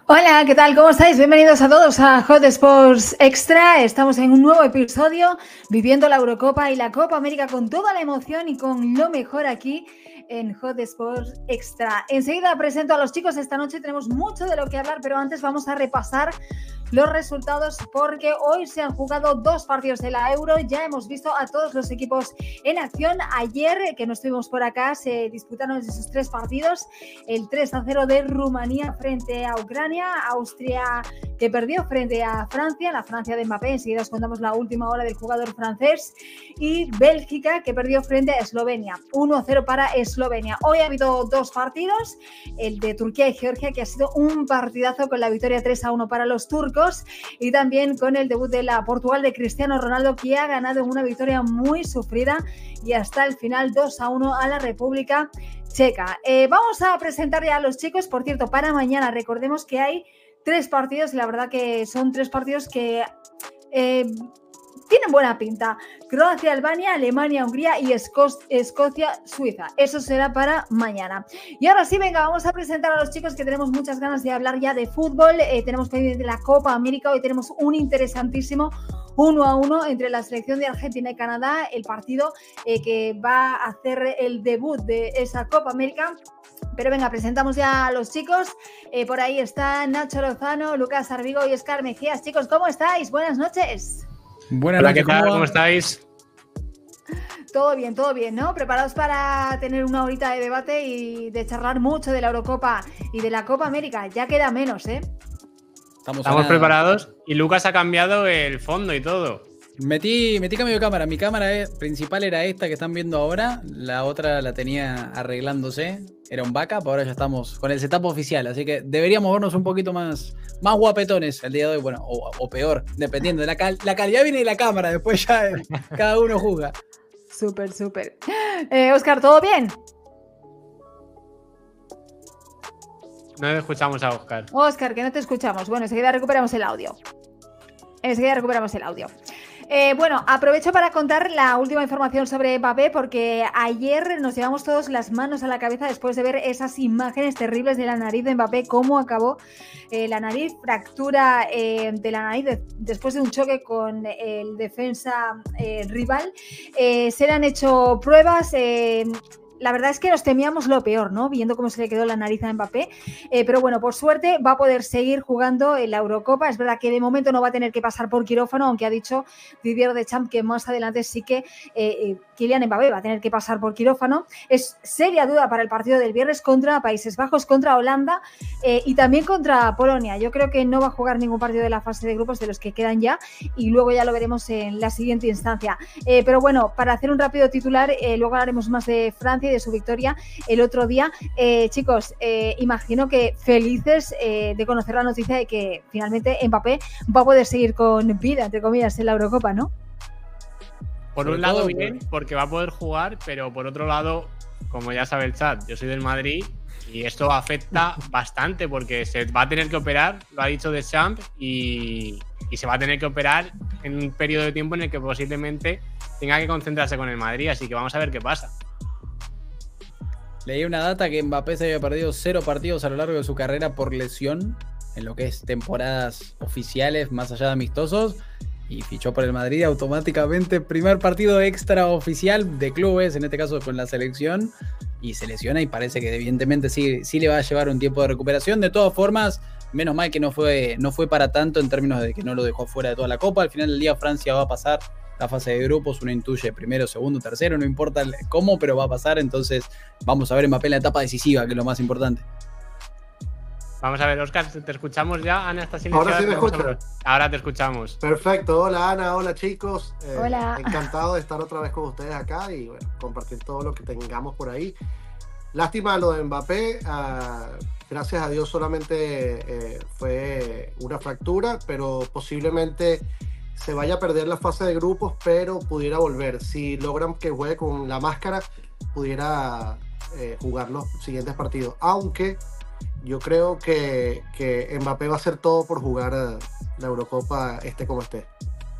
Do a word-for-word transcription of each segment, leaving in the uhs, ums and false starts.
Hola, ¿qué tal? ¿Cómo estáis? Bienvenidos a todos a Hot Sports Extra. Estamos en un nuevo episodio viviendo la Eurocopa y la Copa América con toda la emoción y con lo mejor aquí en Hot Sports Extra. Enseguida presento a los chicos. Esta noche tenemos mucho de lo que hablar, pero antes vamos a repasar los resultados porque hoy se han jugado dos partidos de la Euro. Ya hemos visto a todos los equipos en acción. Ayer, que no estuvimos por acá, se disputaron esos tres partidos. El tres a cero de Rumanía frente a Ucrania, Austria que perdió frente a Francia, la Francia de Mbappé, enseguida os contamos la última hora del jugador francés, y Bélgica que perdió frente a Eslovenia, uno a cero para Eslovenia. Hoy ha habido dos partidos, el de Turquía y Georgia, que ha sido un partidazo con la victoria tres a uno para los turcos, y también con el debut de la Portugal de Cristiano Ronaldo, que ha ganado en una victoria muy sufrida y hasta el final dos a uno a la República Checa. Eh, vamos a presentar ya a los chicos. Por cierto, para mañana recordemos que hay tres partidos y la verdad que son tres partidos que eh, tienen buena pinta. Croacia, Albania, Alemania, Hungría y Esco- Escocia, Suiza. Eso será para mañana. Y ahora sí, venga, vamos a presentar a los chicos, que tenemos muchas ganas de hablar ya de fútbol. Eh, tenemos pendiente la Copa América. Hoy tenemos un interesantísimo uno a uno entre la selección de Argentina y Canadá, el partido eh, que va a hacer el debut de esa Copa América. Pero venga, presentamos ya a los chicos. Eh, por ahí están Nacho Lozano, Lucas Arvigo y Oscar Mejías. Chicos, ¿cómo estáis? Buenas noches. Buenas Hola, noches, ¿qué tal? ¿cómo, ¿Cómo estáis? Todo bien, todo bien, ¿no? Preparados para tener una horita de debate y de charlar mucho de la Eurocopa y de la Copa América. Ya queda menos, ¿eh? Estamos, Estamos preparados y Lucas ha cambiado el fondo y todo. Metí, metí cambio de cámara. Mi cámara es- principal era esta que están viendo ahora. La otra la tenía arreglándose. Era un backup. Ahora ya estamos con el setup oficial. Así que deberíamos vernos un poquito más, más guapetones el día de hoy. Bueno, o, o peor, dependiendo. De la, cal- la calidad viene de la cámara. Después ya eh, cada uno juzga. Súper, súper. Eh, Oscar, ¿todo bien? No escuchamos a Oscar. Oscar, que no te escuchamos. Bueno, enseguida recuperamos el audio. Enseguida recuperamos el audio. Eh, bueno, aprovecho para contar la última información sobre Mbappé, porque ayer nos llevamos todos las manos a la cabeza después de ver esas imágenes terribles de la nariz de Mbappé, cómo acabó eh, la nariz, fractura eh, de la nariz de, después de un choque con el defensa eh, rival. Eh, se le han hecho pruebas. Eh, La verdad es que nos temíamos lo peor, ¿no? Viendo cómo se le quedó la nariz a Mbappé. Eh, pero bueno, por suerte va a poder seguir jugando en la Eurocopa. Es verdad que de momento no va a tener que pasar por quirófano, aunque ha dicho Didier Deschamps que más adelante sí que eh, eh, Kylian Mbappé va a tener que pasar por quirófano. Es seria duda para el partido del viernes contra Países Bajos, contra Holanda eh, y también contra Polonia. Yo creo que no va a jugar ningún partido de la fase de grupos de los que quedan ya, y luego ya lo veremos en la siguiente instancia. Eh, pero bueno, para hacer un rápido titular, eh, luego hablaremos más de Francia y de su victoria el otro día. Eh, chicos, eh, imagino que felices eh, de conocer la noticia de que finalmente Mbappé va a poder seguir con vida, entre comillas, en la Eurocopa, ¿no? Por Sobre un lado todo, bien, porque va a poder jugar, pero por otro lado, como ya sabe el chat, yo soy del Madrid y esto afecta bastante porque se va a tener que operar, lo ha dicho Deschamps, y, y se va a tener que operar en un periodo de tiempo en el que posiblemente tenga que concentrarse con el Madrid, así que vamos a ver qué pasa. Leí una data que Mbappé se había perdido cero partidos a lo largo de su carrera por lesión, en lo que es temporadas oficiales más allá de amistosos, y fichó por el Madrid automáticamente. Primer partido extra oficial de clubes, en este caso con la selección, y se lesiona y parece que evidentemente sí, sí le va a llevar un tiempo de recuperación. De todas formas, menos mal que no fue, no fue para tanto en términos de que no lo dejó fuera de toda la Copa. Al final del día Francia va a pasar la fase de grupos, uno intuye primero, segundo, tercero, no importa cómo, pero va a pasar. Entonces vamos a ver Mbappé en la etapa decisiva, que es lo más importante. Vamos a ver, Oscar, te escuchamos ya. Ana, ¿estás silenciada? Ahora sí me Vamos a escuchan. ver. Ahora te escuchamos. Perfecto, hola Ana, hola chicos. Eh, Hola. Encantado de estar otra vez con ustedes acá y bueno, compartir todo lo que tengamos por ahí. Lástima lo de Mbappé, uh, gracias a Dios solamente eh, fue una fractura, pero posiblemente se vaya a perder la fase de grupos, pero pudiera volver. Si logran que juegue con la máscara, pudiera eh, jugar los siguientes partidos, aunque yo creo que, que Mbappé va a hacer todo por jugar uh, la Eurocopa, esté como esté.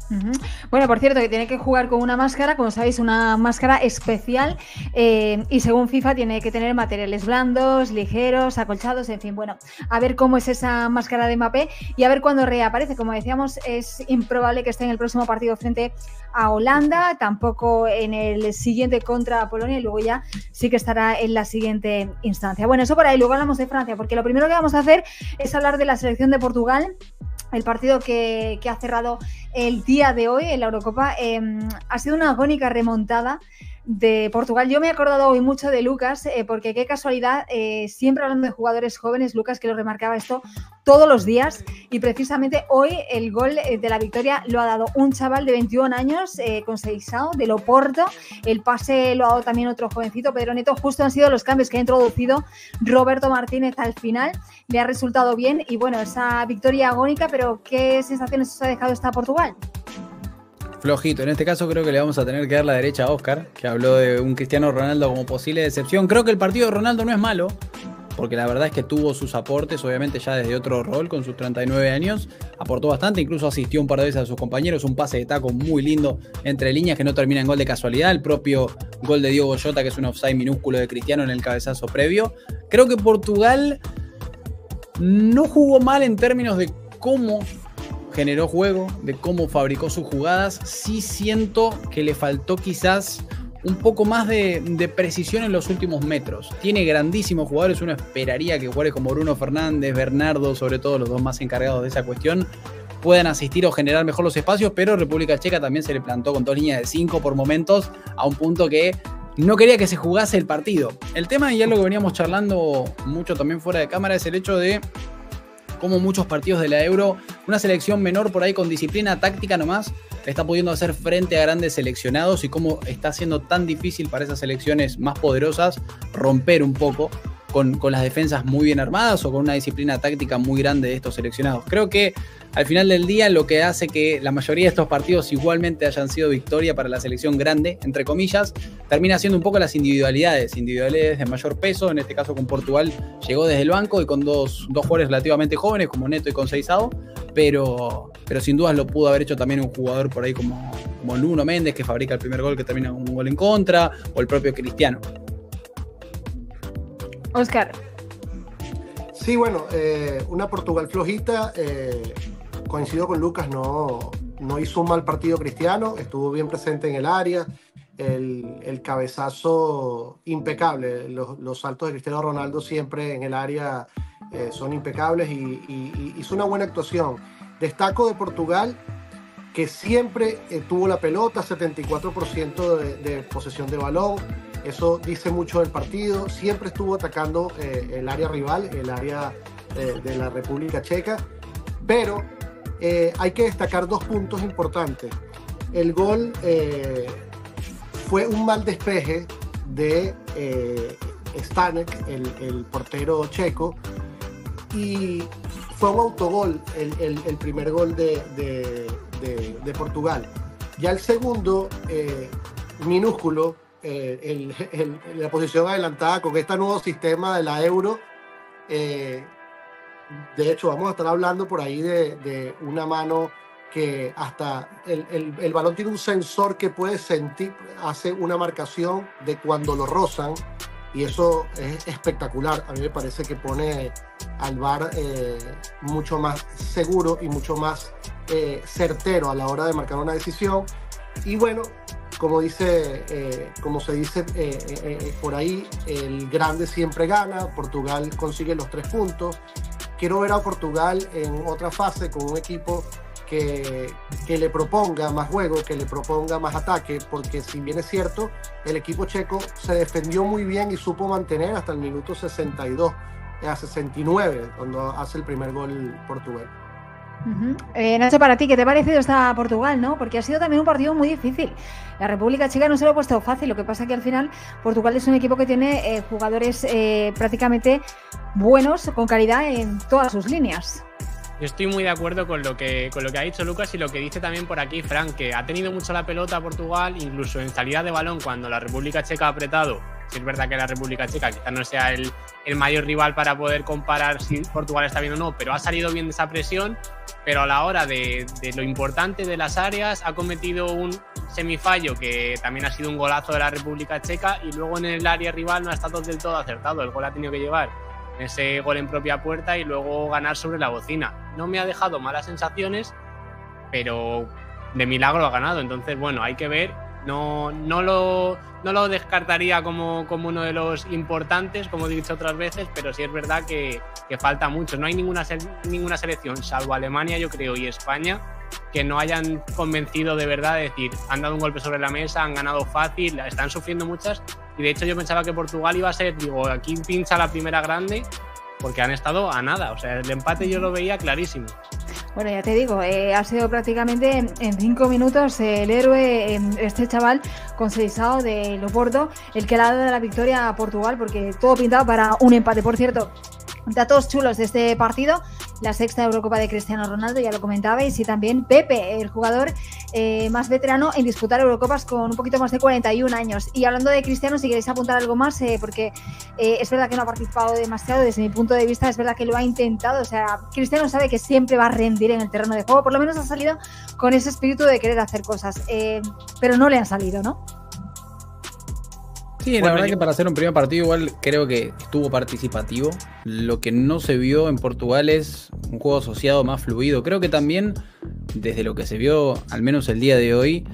Uh-huh. Bueno, por cierto, que tiene que jugar con una máscara, como sabéis, una máscara especial eh, y según FIFA tiene que tener materiales blandos, ligeros, acolchados, en fin, bueno, a ver cómo es esa máscara de Mbappé y a ver cuándo reaparece. Como decíamos, es improbable que esté en el próximo partido frente a Holanda, tampoco en el siguiente contra Polonia y luego ya sí que estará en la siguiente instancia. Bueno, eso por ahí, luego hablamos de Francia, porque lo primero que vamos a hacer es hablar de la selección de Portugal. El partido que, que ha cerrado el día de hoy en la Eurocopa eh, ha sido una agónica remontada de Portugal. Yo me he acordado hoy mucho de Lucas, eh, porque qué casualidad, eh, siempre hablando de jugadores jóvenes, Lucas que lo remarcaba esto todos los días, y precisamente hoy el gol de la victoria lo ha dado un chaval de veintiún años, eh, con Seixao, de Loporto. El pase lo ha dado también otro jovencito, Pedro Neto. Justo han sido los cambios que ha introducido Roberto Martínez al final, le ha resultado bien, y bueno, esa victoria agónica, pero ¿qué sensaciones os ha dejado esta Portugal? Flojito, en este caso creo que le vamos a tener que dar la derecha a Oscar, que habló de un Cristiano Ronaldo como posible decepción. Creo que el partido de Ronaldo no es malo, porque la verdad es que tuvo sus aportes, obviamente ya desde otro rol, con sus treinta y nueve años, aportó bastante, incluso asistió un par de veces a sus compañeros, un pase de taco muy lindo entre líneas que no termina en gol de casualidad, el propio gol de Diogo Jota, que es un offside minúsculo de Cristiano en el cabezazo previo. Creo que Portugal no jugó mal en términos de cómo generó juego, de cómo fabricó sus jugadas. Sí siento que le faltó quizás un poco más de, de precisión en los últimos metros. Tiene grandísimos jugadores, uno esperaría que jugadores como Bruno Fernández, Bernardo, sobre todo los dos más encargados de esa cuestión, puedan asistir o generar mejor los espacios, pero República Checa también se le plantó con dos líneas de cinco por momentos, a un punto que no quería que se jugase el partido. El tema, y algo que veníamos charlando mucho también fuera de cámara, es el hecho de como muchos partidos de la Euro, una selección menor por ahí con disciplina táctica nomás, está pudiendo hacer frente a grandes seleccionados, y cómo está siendo tan difícil para esas selecciones más poderosas romper un poco con, con las defensas muy bien armadas o con una disciplina táctica muy grande de estos seleccionados. Creo que al final del día lo que hace que la mayoría de estos partidos igualmente hayan sido victoria para la selección grande, entre comillas, termina siendo un poco las individualidades, individualidades de mayor peso. En este caso con Portugal llegó desde el banco y con dos, dos jugadores relativamente jóvenes como Neto y Conceição, pero, pero sin dudas lo pudo haber hecho también un jugador por ahí como, como Nuno Méndez, que fabrica el primer gol que termina con un gol en contra, o el propio Cristiano. Oscar. Sí, bueno, eh, una Portugal flojita. Eh, coincido con Lucas, no, no hizo un mal partido Cristiano, estuvo bien presente en el área, el, el cabezazo impecable, los, los saltos de Cristiano Ronaldo siempre en el área eh, son impecables, y, y, y hizo una buena actuación. Destaco de Portugal que siempre eh, tuvo la pelota, setenta y cuatro por ciento de, de posesión de balón. Eso dice mucho del partido. Siempre estuvo atacando eh, el área rival, el área eh, de la República Checa. Pero eh, hay que destacar dos puntos importantes. El gol eh, fue un mal despeje de eh, Stanek, el, el portero checo, y fue un autogol el, el, el primer gol de, de, de, de Portugal. Ya el segundo, eh, minúsculo, Eh, el, el, la posición adelantada con este nuevo sistema de la Euro. Eh, de hecho, vamos a estar hablando por ahí de, de una mano que hasta el, el, el balón tiene un sensor que puede sentir, hace una marcación de cuando lo rozan, y eso es espectacular. A mí me parece que pone al V A R eh, mucho más seguro y mucho más eh, certero a la hora de marcar una decisión. Y bueno, como dice, eh, como se dice eh, eh, eh, por ahí, el grande siempre gana. Portugal consigue los tres puntos. Quiero ver a Portugal en otra fase con un equipo que, que le proponga más juego, que le proponga más ataque, porque si bien es cierto, el equipo checo se defendió muy bien y supo mantener hasta el minuto sesenta y dos, a sesenta y nueve, cuando hace el primer gol Portugal. Uh-huh. eh, Nacho, para ti, ¿qué te ha parecido esta Portugal, no? Porque ha sido también un partido muy difícil. La República Checa no se lo ha puesto fácil, lo que pasa que al final Portugal es un equipo que tiene eh, jugadores eh, prácticamente buenos, con calidad en todas sus líneas. Yo estoy muy de acuerdo con lo que, con lo que ha dicho Lucas y lo que dice también por aquí Frank, que ha tenido mucho la pelota Portugal, incluso en salida de balón, cuando la República Checa ha apretado, Sí, es verdad que la República Checa quizás no sea el, el mayor rival para poder comparar si Portugal está bien o no, pero ha salido bien de esa presión, pero a la hora de, de lo importante de las áreas ha cometido un semifallo que también ha sido un golazo de la República Checa y luego en el área rival no ha estado del todo acertado. El gol ha tenido que llevar ese gol en propia puerta y luego ganar sobre la bocina. No me ha dejado malas sensaciones, pero de milagro ha ganado. Entonces, bueno, hay que ver. No, no, lo, no lo descartaría como, como uno de los importantes, como he dicho otras veces, pero sí es verdad que, que falta mucho. No hay ninguna, ninguna selección, salvo Alemania, yo creo, y España, que no hayan convencido de verdad de decir, han dado un golpe sobre la mesa, han ganado fácil, están sufriendo muchas. Y de hecho yo pensaba que Portugal iba a ser, digo, aquí pincha la primera grande, porque han estado a nada. O sea, el empate yo lo veía clarísimo. Bueno, ya te digo, eh, ha sido prácticamente en, en cinco minutos eh, el héroe, eh, este chaval Conceição de Loporto, el que le ha dado la victoria a Portugal, porque todo pintado para un empate. Por cierto, datos chulos de este partido: la sexta Eurocopa de Cristiano Ronaldo, ya lo comentabais, y también Pepe, el jugador eh, más veterano en disputar Eurocopas con un poquito más de cuarenta y un años. Y hablando de Cristiano, si queréis apuntar algo más, eh, porque eh, es verdad que no ha participado demasiado, desde mi punto de vista es verdad que lo ha intentado. O sea, Cristiano sabe que siempre va a rendir en el terreno de juego, por lo menos ha salido con ese espíritu de querer hacer cosas, eh, pero no le han salido, ¿no? Sí, la bueno, verdad yo... que para hacer un primer partido igual creo que estuvo participativo. Lo que no se vio en Portugal es un juego asociado más fluido. Creo que también, desde lo que se vio, al menos el día de hoy,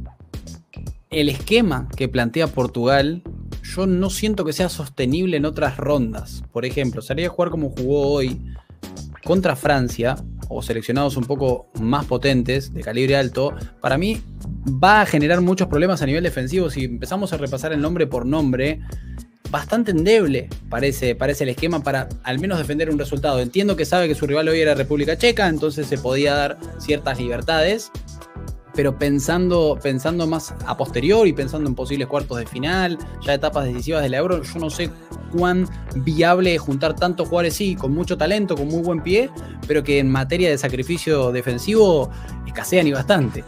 el esquema que plantea Portugal, yo no siento que sea sostenible en otras rondas. Por ejemplo, salir a jugar como jugó hoy contra Francia, o seleccionados un poco más potentes, de calibre alto, para mí va a generar muchos problemas a nivel defensivo. Si empezamos a repasar el nombre por nombre, bastante endeble parece, parece el esquema para al menos defender un resultado. Entiendo que sabe que su rival hoy era República Checa, entonces se podía dar ciertas libertades, pero pensando, pensando más a posteriori, pensando en posibles cuartos de final, ya etapas decisivas del Euro, yo no sé cuán viable es juntar tantos jugadores, sí, con mucho talento, con muy buen pie, pero que en materia de sacrificio defensivo escasean y bastante.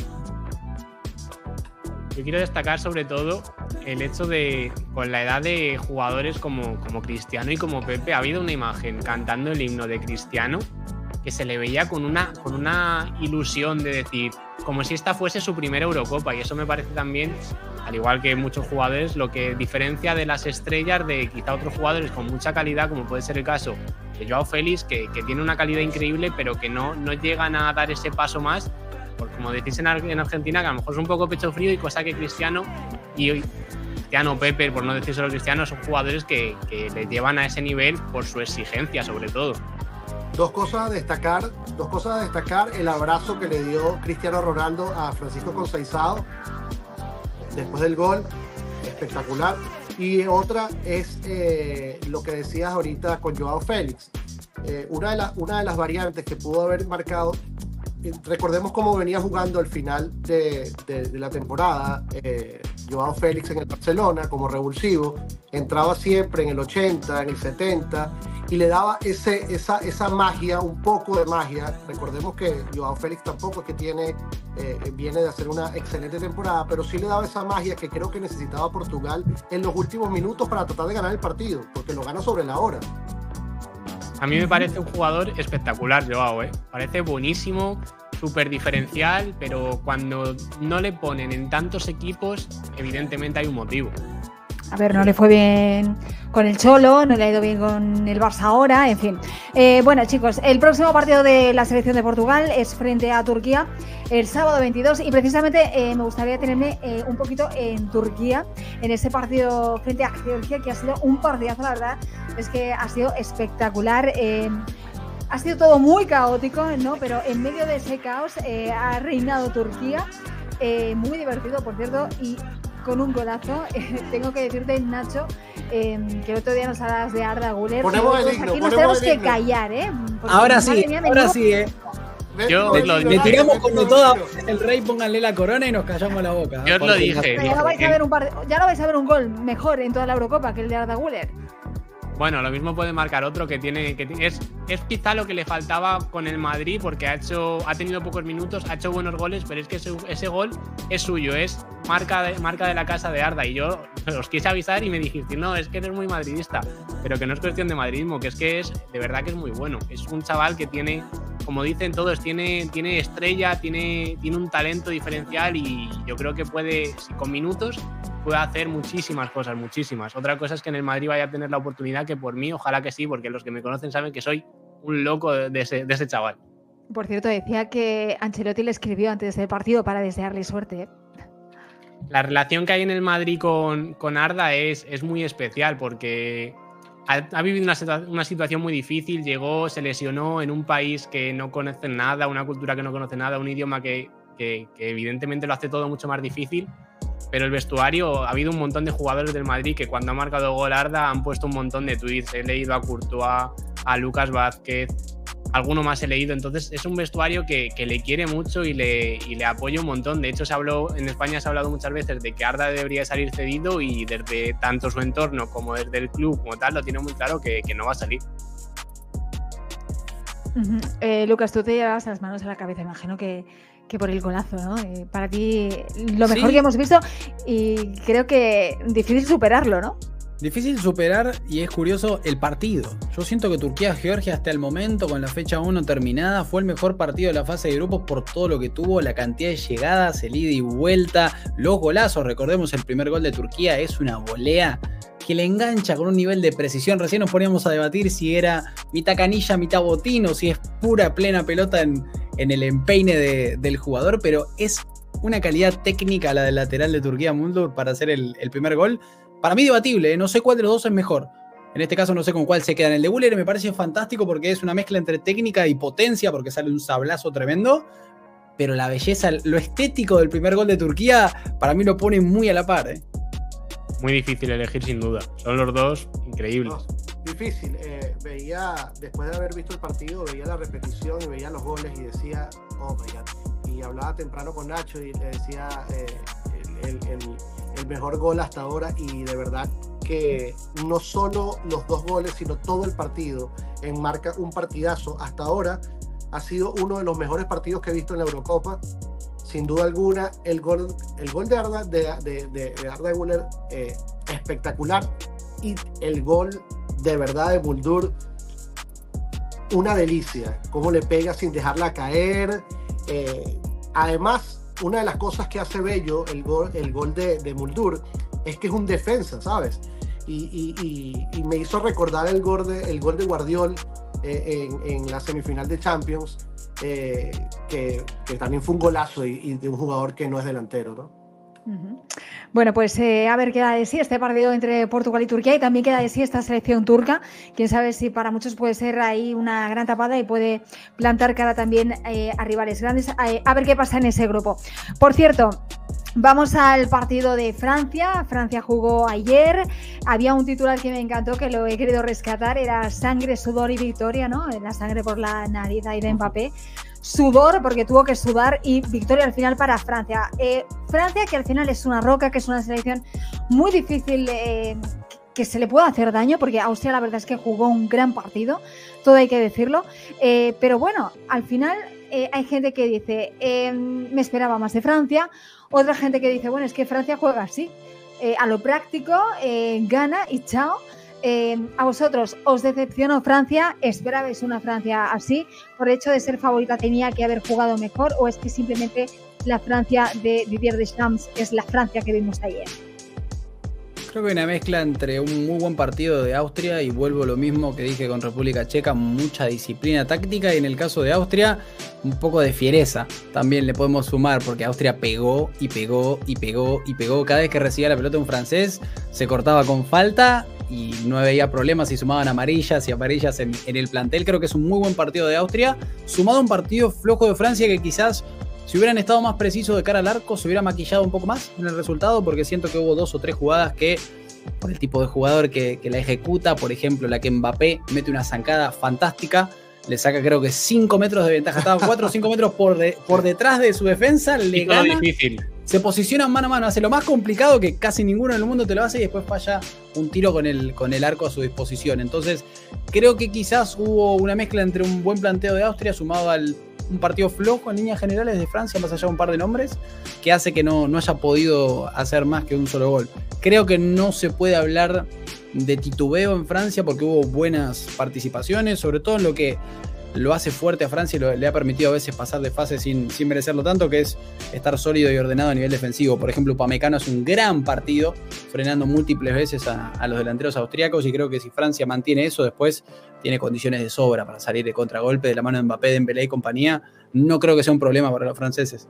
Yo quiero destacar sobre todo el hecho de, con la edad de jugadores como, como Cristiano y como Pepe, ha habido una imagen cantando el himno de Cristiano que se le veía con una, con una ilusión de decir, como si esta fuese su primera Eurocopa, y eso me parece también, al igual que muchos jugadores, lo que diferencia de las estrellas de quizá otros jugadores con mucha calidad, como puede ser el caso de Joao Félix, que, que tiene una calidad increíble, pero que no, no llegan a dar ese paso más, porque como decís en, en Argentina, que a lo mejor es un poco pecho frío, y cosa que Cristiano y hoy Cristiano, Pepe, por no decir solo Cristiano, son jugadores que, que le llevan a ese nivel por su exigencia, sobre todo. Dos cosas a destacar, dos cosas a destacar, el abrazo que le dio Cristiano Ronaldo a Francisco Conceição después del gol, espectacular. Y otra es eh, lo que decías ahorita con Joao Félix. Eh, una, de la, una de las variantes que pudo haber marcado, eh, recordemos cómo venía jugando al final de, de, de la temporada eh, Joao Félix en el Barcelona como revulsivo, entraba siempre en el ochenta, en el setenta, y le daba ese, esa, esa magia, un poco de magia. Recordemos que Joao Félix tampoco es que tiene, eh, viene de hacer una excelente temporada, pero sí le daba esa magia que creo que necesitaba Portugal en los últimos minutos para tratar de ganar el partido, porque lo gana sobre la hora. A mí me parece un jugador espectacular, Joao, ¿eh? Parece buenísimo, súper diferencial, pero cuando no le ponen en tantos equipos, evidentemente hay un motivo. A ver, no le fue bien con el Cholo, no le ha ido bien con el Barça ahora, en fin. Eh, bueno, chicos, el próximo partido de la selección de Portugal es frente a Turquía el sábado veintidós, y precisamente eh, me gustaría tenerme eh, un poquito en Turquía, en ese partido frente a Georgia, que ha sido un partidazo, la verdad, es que ha sido espectacular. Eh, ha sido todo muy caótico, ¿no? Pero en medio de ese caos eh, ha reinado Turquía, eh, muy divertido, por cierto, y con un golazo. Eh, tengo que decirte, Nacho, eh, que el otro día nos hablas de Arda Güler. Ponemos el himno, aquí nos tenemos que callar, ¿eh? Porque ahora sí, mía, ahora no... sí, ¿eh? Yo le, lo, le tiramos como toda el rey, pónganle la corona y nos callamos la boca. Yo os lo dije. Ya, no vais a ver un par de, ya no vais a ver un gol mejor en toda la Eurocopa que el de Arda Güler. Bueno, lo mismo puede marcar otro que tiene. Que es, es quizá lo que le faltaba con el Madrid, porque ha hecho, ha tenido pocos minutos, ha hecho buenos goles, pero es que ese, ese gol es suyo, es marca de, marca de la casa de Arda. Y yo os quise avisar y me dijiste, no, es que eres muy madridista. Pero que no es cuestión de madridismo, que es que es, de verdad que es muy bueno. Es un chaval que tiene, como dicen todos, tiene, tiene estrella, tiene, tiene un talento diferencial y yo creo que puede, si con minutos, puede hacer muchísimas cosas, muchísimas. Otra cosa es que en el Madrid vaya a tener la oportunidad, que por mí, ojalá que sí, porque los que me conocen saben que soy un loco de ese, de ese chaval. Por cierto, decía que Ancelotti le escribió antes del partido para desearle suerte, ¿eh? La relación que hay en el Madrid con, con Arda es, es muy especial porque ha, ha vivido una, situa- una situación muy difícil, llegó, se lesionó en un país que no conoce nada, una cultura que no conoce nada, un idioma que, que, que evidentemente lo hace todo mucho más difícil. Pero el vestuario, ha habido un montón de jugadores del Madrid que cuando ha marcado gol Arda han puesto un montón de tweets. He leído a Courtois, a Lucas Vázquez, alguno más he leído. Entonces es un vestuario que, que le quiere mucho y le, y le apoya un montón. De hecho, se habló, en España se ha hablado muchas veces de que Arda debería salir cedido y desde tanto su entorno como desde el club como tal lo tiene muy claro que, que no va a salir. Uh-huh. eh, Lucas, tú te llevas las manos a la cabeza, imagino que que por el golazo, ¿no? Eh, para ti lo mejor Sí. que hemos visto y creo que difícil superarlo, ¿no? Difícil superar y es curioso el partido. Yo siento que Turquía-Georgia hasta el momento, con la fecha uno terminada, fue el mejor partido de la fase de grupos por todo lo que tuvo, la cantidad de llegadas, el ida y vuelta, los golazos. Recordemos, el primer gol de Turquía es una volea que le engancha con un nivel de precisión. Recién nos poníamos a debatir si era mitad canilla, mitad botín o si es pura plena pelota en, en el empeine de, del jugador, pero es una calidad técnica la del lateral de Turquía, Muldur, para hacer el, el primer gol. Para mí debatible, ¿eh? No sé cuál de los dos es mejor. En este caso no sé con cuál se queda. En el de Buller me parece fantástico porque es una mezcla entre técnica y potencia, porque sale un sablazo tremendo, pero la belleza, lo estético del primer gol de Turquía, para mí lo pone muy a la par, ¿eh? Muy difícil elegir sin duda. Son los dos increíbles. No, difícil. Eh, veía, después de haber visto el partido, veía la repetición y veía los goles y decía, oh my God. Y hablaba temprano con Nacho y le decía eh, el, el, el, el mejor gol hasta ahora, y de verdad que no solo los dos goles, sino todo el partido enmarca un partidazo. Hasta ahora ha sido uno de los mejores partidos que he visto en la Eurocopa. Sin duda alguna, el gol, el gol de Arda de, de, de, de Arda Güler, eh, espectacular, y el gol de verdad de Muldur, una delicia, cómo le pega sin dejarla caer. Eh, además, una de las cosas que hace bello el gol, el gol de, de Muldur es que es un defensa, ¿sabes? Y, y, y, y me hizo recordar el gol de, el gol de Guardiol eh, en, en la semifinal de Champions. Eh, que, que también fue un golazo y, y de un jugador que no es delantero, ¿no? Uh-huh. Bueno, pues eh, a ver, queda de sí este partido entre Portugal y Turquía, y también queda de sí esta selección turca. Quién sabe si para muchos puede ser ahí una gran tapada y puede plantar cara también eh, a rivales grandes. Eh, a ver qué pasa en ese grupo. Por cierto, vamos al partido de Francia. Francia jugó ayer. Había un titular que me encantó, que lo he querido rescatar. Era sangre, sudor y victoria, ¿no? La sangre por la nariz ahí de Mbappé. Sudor, porque tuvo que sudar, y victoria al final para Francia. Eh, Francia, que al final es una roca, que es una selección muy difícil eh, que se le pueda hacer daño, porque Austria la verdad es que jugó un gran partido, todo hay que decirlo. Eh, pero bueno, al final eh, hay gente que dice, eh, me esperaba más de Francia. Otra gente que dice, bueno, es que Francia juega así, eh, a lo práctico, eh, gana y chao. Eh, ¿A vosotros os decepcionó Francia? ¿Esperabais una Francia así? ¿Por el hecho de ser favorita tenía que haber jugado mejor? ¿O es que simplemente la Francia de Didier Deschamps es la Francia que vimos ayer? Creo que hay una mezcla entre un muy buen partido de Austria y vuelvo lo mismo que dije con República Checa, mucha disciplina táctica, y en el caso de Austria un poco de fiereza también le podemos sumar, porque Austria pegó y pegó y pegó y pegó. Cada vez que recibía la pelota un francés se cortaba con falta y no había problemas si sumaban amarillas y amarillas en, en el plantel. Creo que es un muy buen partido de Austria, sumado a un partido flojo de Francia que quizás, si hubieran estado más precisos de cara al arco, se hubiera maquillado un poco más en el resultado, porque siento que hubo dos o tres jugadas que, por el tipo de jugador que, que la ejecuta, por ejemplo, la que Mbappé mete una zancada fantástica, le saca creo que cinco metros de ventaja, estaba cuatro o cinco metros por, de, por detrás de su defensa, le y todo gana. difícil. se posicionan mano a mano, hace lo más complicado que casi ninguno en el mundo te lo hace y después falla un tiro con el, con el arco a su disposición. Entonces creo que quizás hubo una mezcla entre un buen planteo de Austria sumado al un partido flojo en líneas generales de Francia, más allá de un par de nombres, que hace que no, no haya podido hacer más que un solo gol. Creo que no se puede hablar de titubeo en Francia porque hubo buenas participaciones, sobre todo en lo que lo hace fuerte a Francia y lo, le ha permitido a veces pasar de fase sin, sin merecerlo tanto, que es estar sólido y ordenado a nivel defensivo. Por ejemplo, Upamecano hace un gran partido, frenando múltiples veces a, a los delanteros austriacos, y creo que si Francia mantiene eso, después tiene condiciones de sobra para salir de contragolpe de la mano de Mbappé, Dembélé y compañía. No creo que sea un problema para los franceses.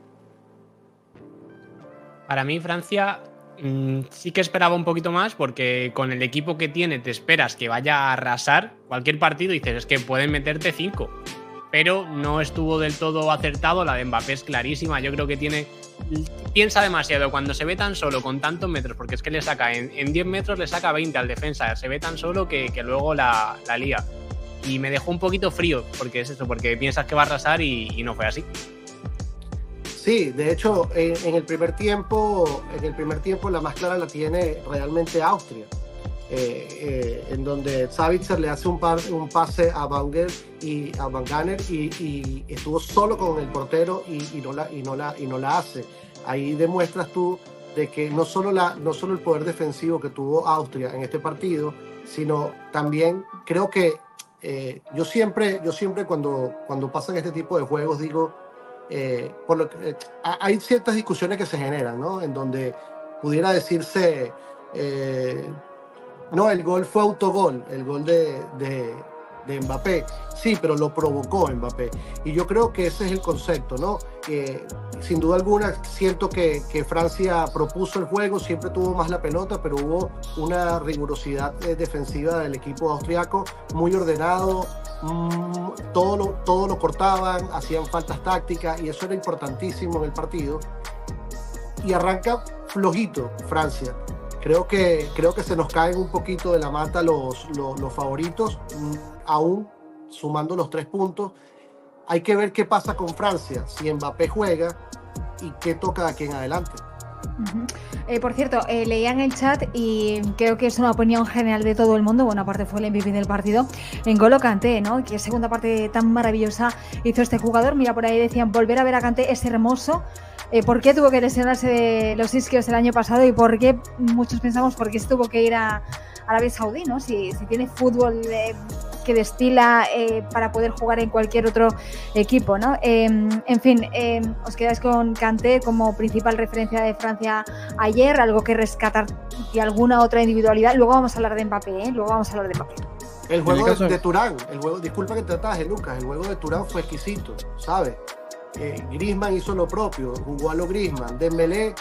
Para mí, Francia mmm, sí que esperaba un poquito más, porque con el equipo que tiene te esperas que vaya a arrasar cualquier partido y dices, es que pueden meterte cinco. Pero no estuvo del todo acertado. La de Mbappé es clarísima. Yo creo que tiene piensa demasiado cuando se ve tan solo con tantos metros, porque es que le saca en, en diez metros le saca veinte al defensa. Se ve tan solo que, que luego la, la lía. Y me dejó un poquito frío, porque es eso, porque piensas que va a arrasar y, y no fue así. Sí, de hecho, en, en el primer tiempo, en el primer tiempo la más clara la tiene realmente Austria, eh, eh, en donde Sabitzer le hace un, par, un pase a Banger y a Van Ganer y, y estuvo solo con el portero y, y, no la, y, no la, y no la hace. Ahí demuestras tú de que no solo, la, no solo el poder defensivo que tuvo Austria en este partido, sino también creo que Eh, yo siempre, yo siempre cuando, cuando pasan este tipo de juegos digo, eh, por lo que, eh, hay ciertas discusiones que se generan, ¿no? En donde pudiera decirse, eh, no, el gol fue autogol, el gol de, de, de Mbappé. Sí, pero lo provocó Mbappé. Y yo creo que ese es el concepto, ¿no? Eh, sin duda alguna, siento que, que Francia propuso el juego, siempre tuvo más la pelota, pero hubo una rigurosidad eh, defensiva del equipo austriaco, muy ordenado, mmm, todo, lo, todo lo cortaban, hacían faltas tácticas, y eso era importantísimo en el partido. Y arranca flojito Francia. Creo que, creo que se nos caen un poquito de la mata los, los, los favoritos, mmm, aún sumando los tres puntos. Hay que ver qué pasa con Francia, si Mbappé juega y qué toca de aquí en adelante. Uh-huh. Eh, por cierto, eh, leía en el chat y creo que es una opinión general de todo el mundo, bueno, aparte fue el M V P del partido, en N'Golo Kanté, ¿no? Qué segunda parte tan maravillosa hizo este jugador. Mira, por ahí decían, volver a ver a Kanté es hermoso. Eh, ¿Por qué tuvo que lesionarse de los isquios el año pasado y por qué muchos pensamos por qué se tuvo que ir a Arabia Saudí, ¿no? Si, si tiene fútbol eh, que destila eh, para poder jugar en cualquier otro equipo, ¿no? Eh, en fin, eh, os quedáis con Kanté como principal referencia de Francia ayer, algo que rescatar y alguna otra individualidad. Luego vamos a hablar de Mbappé, ¿eh? Luego vamos a hablar de Mbappé. El juego de, de Turán, el juego, disculpa que te ataje, Lucas, el juego de Turán fue exquisito, ¿sabes? Eh, Griezmann hizo lo propio, jugó a lo Griezmann, Dembélé,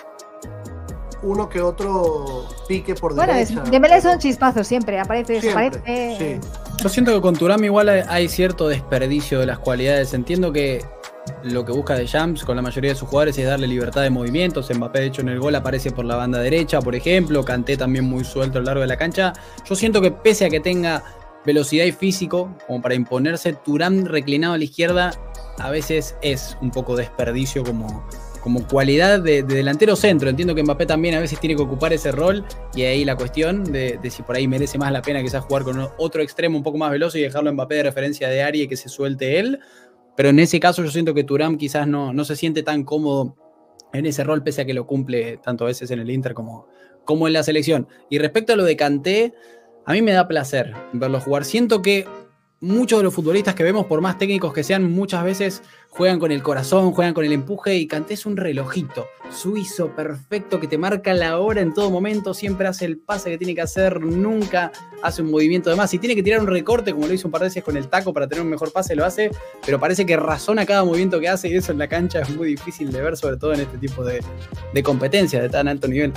uno que otro pique por bueno, derecha. Bueno, Dembélé son chispazos siempre, aparece, siempre, desaparece. Sí. Yo siento que con Thuram igual hay, hay cierto desperdicio de las cualidades. Entiendo que lo que busca Deschamps con la mayoría de sus jugadores es darle libertad de movimientos. Mbappé, de hecho, en el gol aparece por la banda derecha, por ejemplo. Kanté también muy suelto a lo largo de la cancha. Yo siento que pese a que tenga velocidad y físico como para imponerse, Thuram reclinado a la izquierda a veces es un poco desperdicio como, como cualidad de, de delantero centro. Entiendo que Mbappé también a veces tiene que ocupar ese rol, y ahí la cuestión de, de si por ahí merece más la pena quizás jugar con otro extremo un poco más veloz y dejarlo a Mbappé de referencia de área y que se suelte él. Pero en ese caso yo siento que Thuram quizás no, no se siente tan cómodo en ese rol, pese a que lo cumple tanto veces en el Inter como, como en la selección. Y respecto a lo de Kanté, a mí me da placer verlo jugar. Siento que muchos de los futbolistas que vemos, por más técnicos que sean, muchas veces juegan con el corazón, juegan con el empuje, y Kanté es un relojito suizo perfecto que te marca la hora en todo momento, siempre hace el pase que tiene que hacer, nunca hace un movimiento de más. Si tiene que tirar un recorte, como lo hizo un par de veces con el taco para tener un mejor pase, lo hace, pero parece que razona cada movimiento que hace, y eso en la cancha es muy difícil de ver, sobre todo en este tipo de, de competencias de tan alto nivel.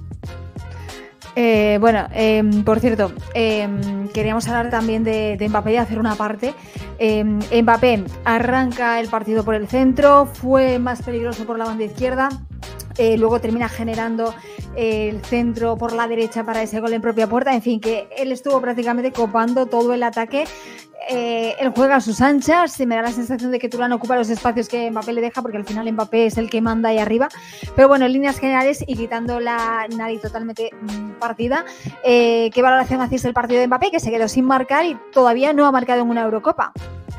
Eh, bueno, eh, por cierto, eh, queríamos hablar también de, de Mbappé y hacer una parte. Eh, Mbappé arranca el partido por el centro, fue más peligroso por la banda izquierda, eh, luego termina generando el centro por la derecha para ese gol en propia puerta. En fin, que él estuvo prácticamente copando todo el ataque. eh, él juega a sus anchas, y me da la sensación de que Thuram ocupa los espacios que Mbappé le deja, porque al final Mbappé es el que manda ahí arriba. Pero bueno, en líneas generales y quitando la Nari totalmente mmm, partida, eh, ¿qué valoración hacéis del partido de Mbappé, que se quedó sin marcar y todavía no ha marcado en una Eurocopa?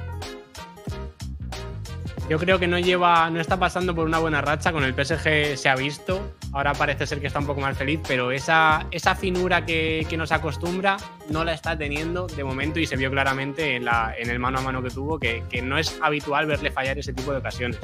Yo creo que no lleva, no está pasando por una buena racha. Con el P S G se ha visto. Ahora parece ser que está un poco más feliz, pero esa, esa finura que, que nos acostumbra no la está teniendo de momento, y se vio claramente en, la, en el mano a mano que tuvo, que, que no es habitual verle fallar ese tipo de ocasiones.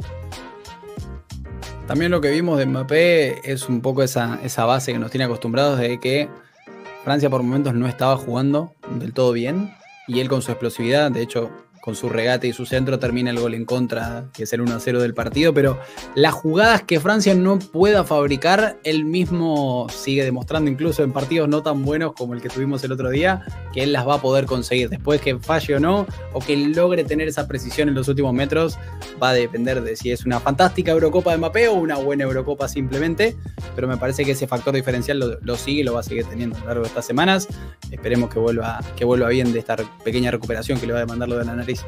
También lo que vimos de Mbappé es un poco esa, esa base que nos tiene acostumbrados de que Francia por momentos no estaba jugando del todo bien, y él con su explosividad, de hecho con su regate y su centro termina el gol en contra, que es el uno a cero del partido, pero las jugadas que Francia no pueda fabricar, él mismo sigue demostrando, incluso en partidos no tan buenos como el que tuvimos el otro día, que él las va a poder conseguir. Después que falle o no, o que logre tener esa precisión en los últimos metros, va a depender de si es una fantástica Eurocopa de Mbappé o una buena Eurocopa simplemente, pero me parece que ese factor diferencial lo, lo sigue y lo va a seguir teniendo a lo largo de estas semanas. Esperemos que vuelva, que vuelva bien de esta pequeña recuperación que le va a demandar lo de la nariz.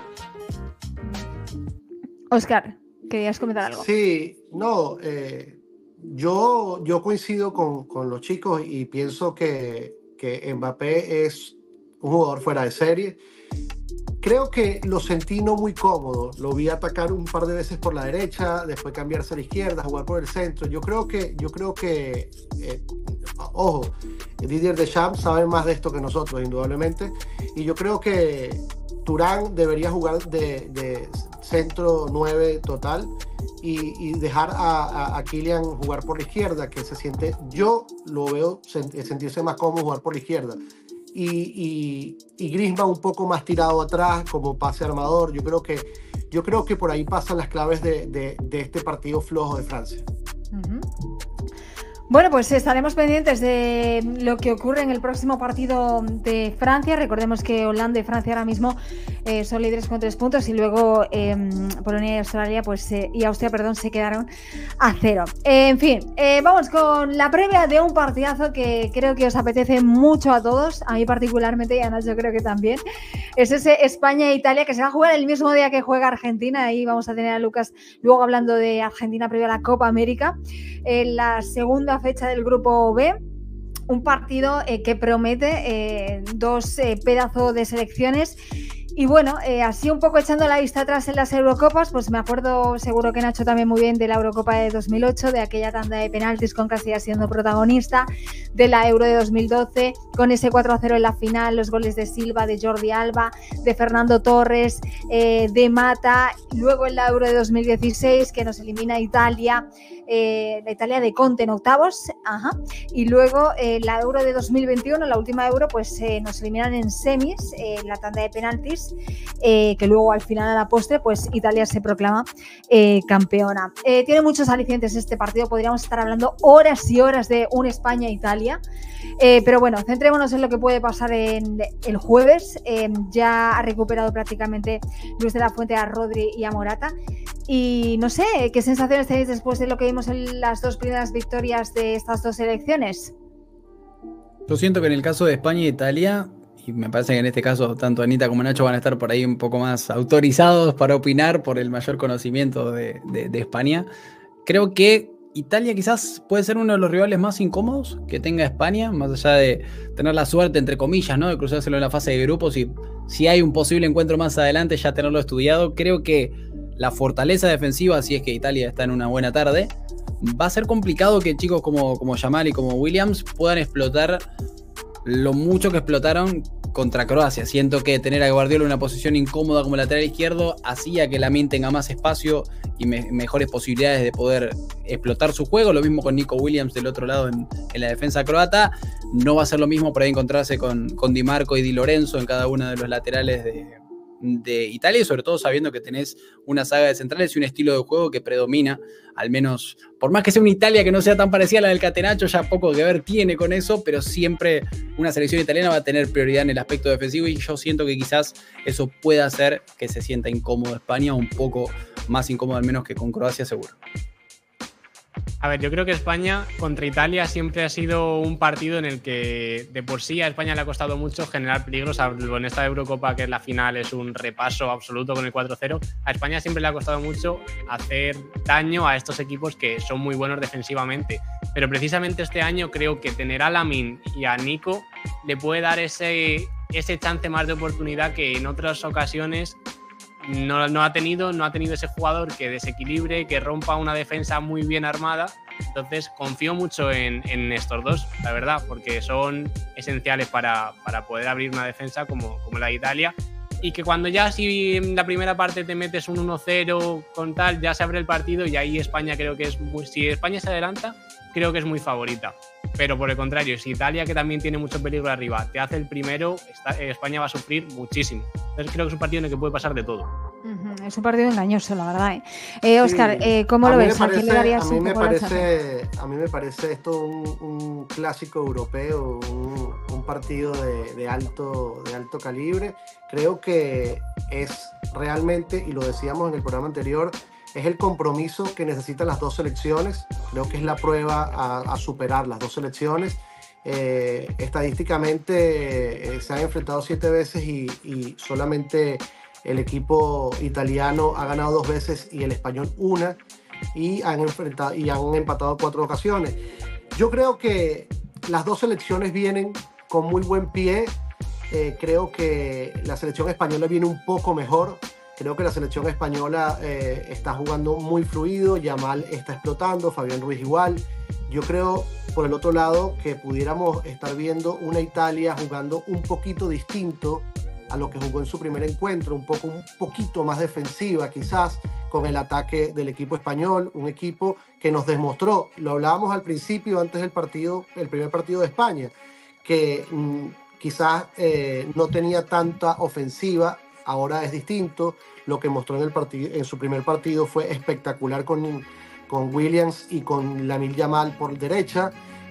Oscar, ¿querías comentar algo? Sí, no, eh, yo, yo coincido con, con los chicos y pienso que, que Mbappé es un jugador fuera de serie. Creo que lo sentí no muy cómodo, lo vi atacar un par de veces por la derecha, después cambiarse a la izquierda, jugar por el centro. Yo creo que, yo creo que eh, ojo, Didier Deschamps sabe más de esto que nosotros, indudablemente, y yo creo que Thuram debería jugar de, de centro nueve total y, y dejar a, a, a Kylian jugar por la izquierda, que se siente, yo lo veo sent, sentirse más cómodo jugar por la izquierda. Y, y, y Griezmann un poco más tirado atrás como pase armador. Yo creo que, yo creo que por ahí pasan las claves de, de, de este partido flojo de Francia. Uh-huh. Bueno, pues estaremos pendientes de lo que ocurre en el próximo partido de Francia. Recordemos que Holanda y Francia ahora mismo eh, son líderes con tres puntos, y luego eh, Polonia y Australia pues, eh, y Austria perdón, se quedaron a cero. Eh, en fin, eh, vamos con la previa de un partidazo que creo que os apetece mucho a todos, a mí particularmente y a Nacho creo que también. Es ese España-Italia que se va a jugar el mismo día que juega Argentina. Ahí vamos a tener a Lucas luego hablando de Argentina previo a la Copa América. En la segunda fecha del grupo B, un partido eh, que promete eh, dos eh, pedazos de selecciones. Y bueno, eh, así un poco echando la vista atrás en las Eurocopas, pues me acuerdo, seguro que Nacho también muy bien, de la Eurocopa de dos mil ocho, de aquella tanda de penaltis con Casillas siendo protagonista, de la Euro de dos mil doce, con ese cuatro a cero en la final, los goles de Silva, de Jordi Alba, de Fernando Torres, eh, de Mata, luego en la Euro de dos mil dieciséis, que nos elimina Italia, eh, la Italia de Conte en octavos, ajá, y luego eh, la Euro de dos mil veintiuno, la última Euro, pues eh, nos eliminan en semis, eh, la tanda de penaltis, Eh, que luego al final a la postre pues Italia se proclama eh, campeona. Eh, tiene muchos alicientes este partido, podríamos estar hablando horas y horas de un España-Italia, eh, pero bueno, centrémonos en lo que puede pasar en el jueves. Eh, ya ha recuperado prácticamente Luis de la Fuente a Rodri y a Morata, y no sé, ¿qué sensaciones tenéis después de lo que vimos en las dos primeras victorias de estas dos selecciones? Yo siento que en el caso de España e Italia, y me parece que en este caso tanto Anita como Nacho van a estar por ahí un poco más autorizados para opinar por el mayor conocimiento de, de, de España. Creo que Italia quizás puede ser uno de los rivales más incómodos que tenga España, más allá de tener la suerte, entre comillas, ¿no?, de cruzárselo en la fase de grupos, y si hay un posible encuentro más adelante ya tenerlo estudiado. Creo que la fortaleza defensiva, si es que Italia está en una buena tarde, va a ser complicado que chicos como, como Yamal y como Williams puedan explotar lo mucho que explotaron contra Croacia. Siento que tener a Guardiola en una posición incómoda como lateral izquierdo hacía que Lamine tenga más espacio y me, mejores posibilidades de poder explotar su juego. Lo mismo con Nico Williams del otro lado en, en la defensa croata. No va a ser lo mismo por ahí encontrarse con, con Di Marco y Di Lorenzo en cada uno de los laterales de, de Italia, y sobre todo sabiendo que tenés una saga de centrales y un estilo de juego que predomina, al menos, por más que sea una Italia que no sea tan parecida a la del Catenaccio, ya poco que ver tiene con eso, pero siempre una selección italiana va a tener prioridad en el aspecto defensivo, y yo siento que quizás eso pueda hacer que se sienta incómodo España, un poco más incómodo al menos que con Croacia, seguro. A ver, yo creo que España contra Italia siempre ha sido un partido en el que de por sí a España le ha costado mucho generar peligros. En esta Eurocopa, que es la final, es un repaso absoluto con el cuatro cero. A España siempre le ha costado mucho hacer daño a estos equipos que son muy buenos defensivamente. Pero precisamente este año creo que tener a Lamine y a Nico le puede dar ese, ese chance más de oportunidad que en otras ocasiones No, no ha tenido, no ha tenido ese jugador que desequilibre, que rompa una defensa muy bien armada. Entonces confío mucho en, en estos dos, la verdad, porque son esenciales para, para poder abrir una defensa como, como la de Italia. Y que cuando ya si en la primera parte te metes un uno cero con tal, ya se abre el partido y ahí España creo que es muy, si España se adelanta, creo que es muy favorita. Pero por el contrario, si Italia, que también tiene mucho peligro arriba, te hace el primero, España va a sufrir muchísimo. Entonces creo que es un partido en el que puede pasar de todo. Uh-huh. Es un partido engañoso, la verdad. ¿eh? Eh, Oscar, Sí. eh, ¿cómo A lo mí me ves? ¿A quién le parece- darías a mí un me poco la chance? parece, a mí me parece esto un, un clásico europeo, un, un partido de, de alto, de alto calibre. Creo que es realmente, y lo decíamos en el programa anterior, es el compromiso que necesitan las dos selecciones. Creo que es la prueba a, a superar las dos selecciones. Eh, estadísticamente eh, se han enfrentado siete veces y, y solamente el equipo italiano ha ganado dos veces y el español una, y han, enfrentado, y han empatado cuatro ocasiones. Yo creo que las dos selecciones vienen con muy buen pie. Eh, creo que la selección española viene un poco mejor. Creo que la selección española eh, está jugando muy fluido, Yamal está explotando, Fabián Ruiz igual. Yo creo, por el otro lado, que pudiéramos estar viendo una Italia jugando un poquito distinto a lo que jugó en su primer encuentro, un, poco, un poquito más defensiva quizás, con el ataque del equipo español, un equipo que nos demostró, lo hablábamos al principio, antes del partido, el primer partido de España, que mmm, quizás eh, no tenía tanta ofensiva. Ahora es distinto. Lo que mostró en, el partido, en su primer partido fue espectacular con, con Williams y con Lamine Yamal por derecha.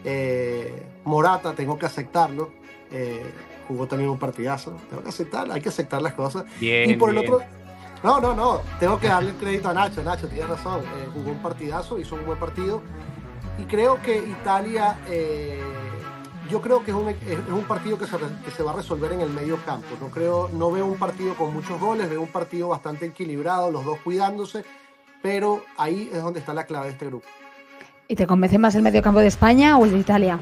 Eh, Morata, tengo que aceptarlo, eh, jugó también un partidazo. Tengo que aceptarlo, hay que aceptar las cosas. Bien, y por el bien. otro, no, no, no, tengo que darle el crédito a Nacho. Nacho, tienes razón, eh, jugó un partidazo, hizo un buen partido. Y creo que Italia... Eh, Yo creo que es un, es un partido que se, que se va a resolver en el medio campo. No, creo, no veo un partido con muchos goles, veo un partido bastante equilibrado, los dos cuidándose, pero ahí es donde está la clave de este grupo. ¿Y te convence más el mediocampo de España o el de Italia?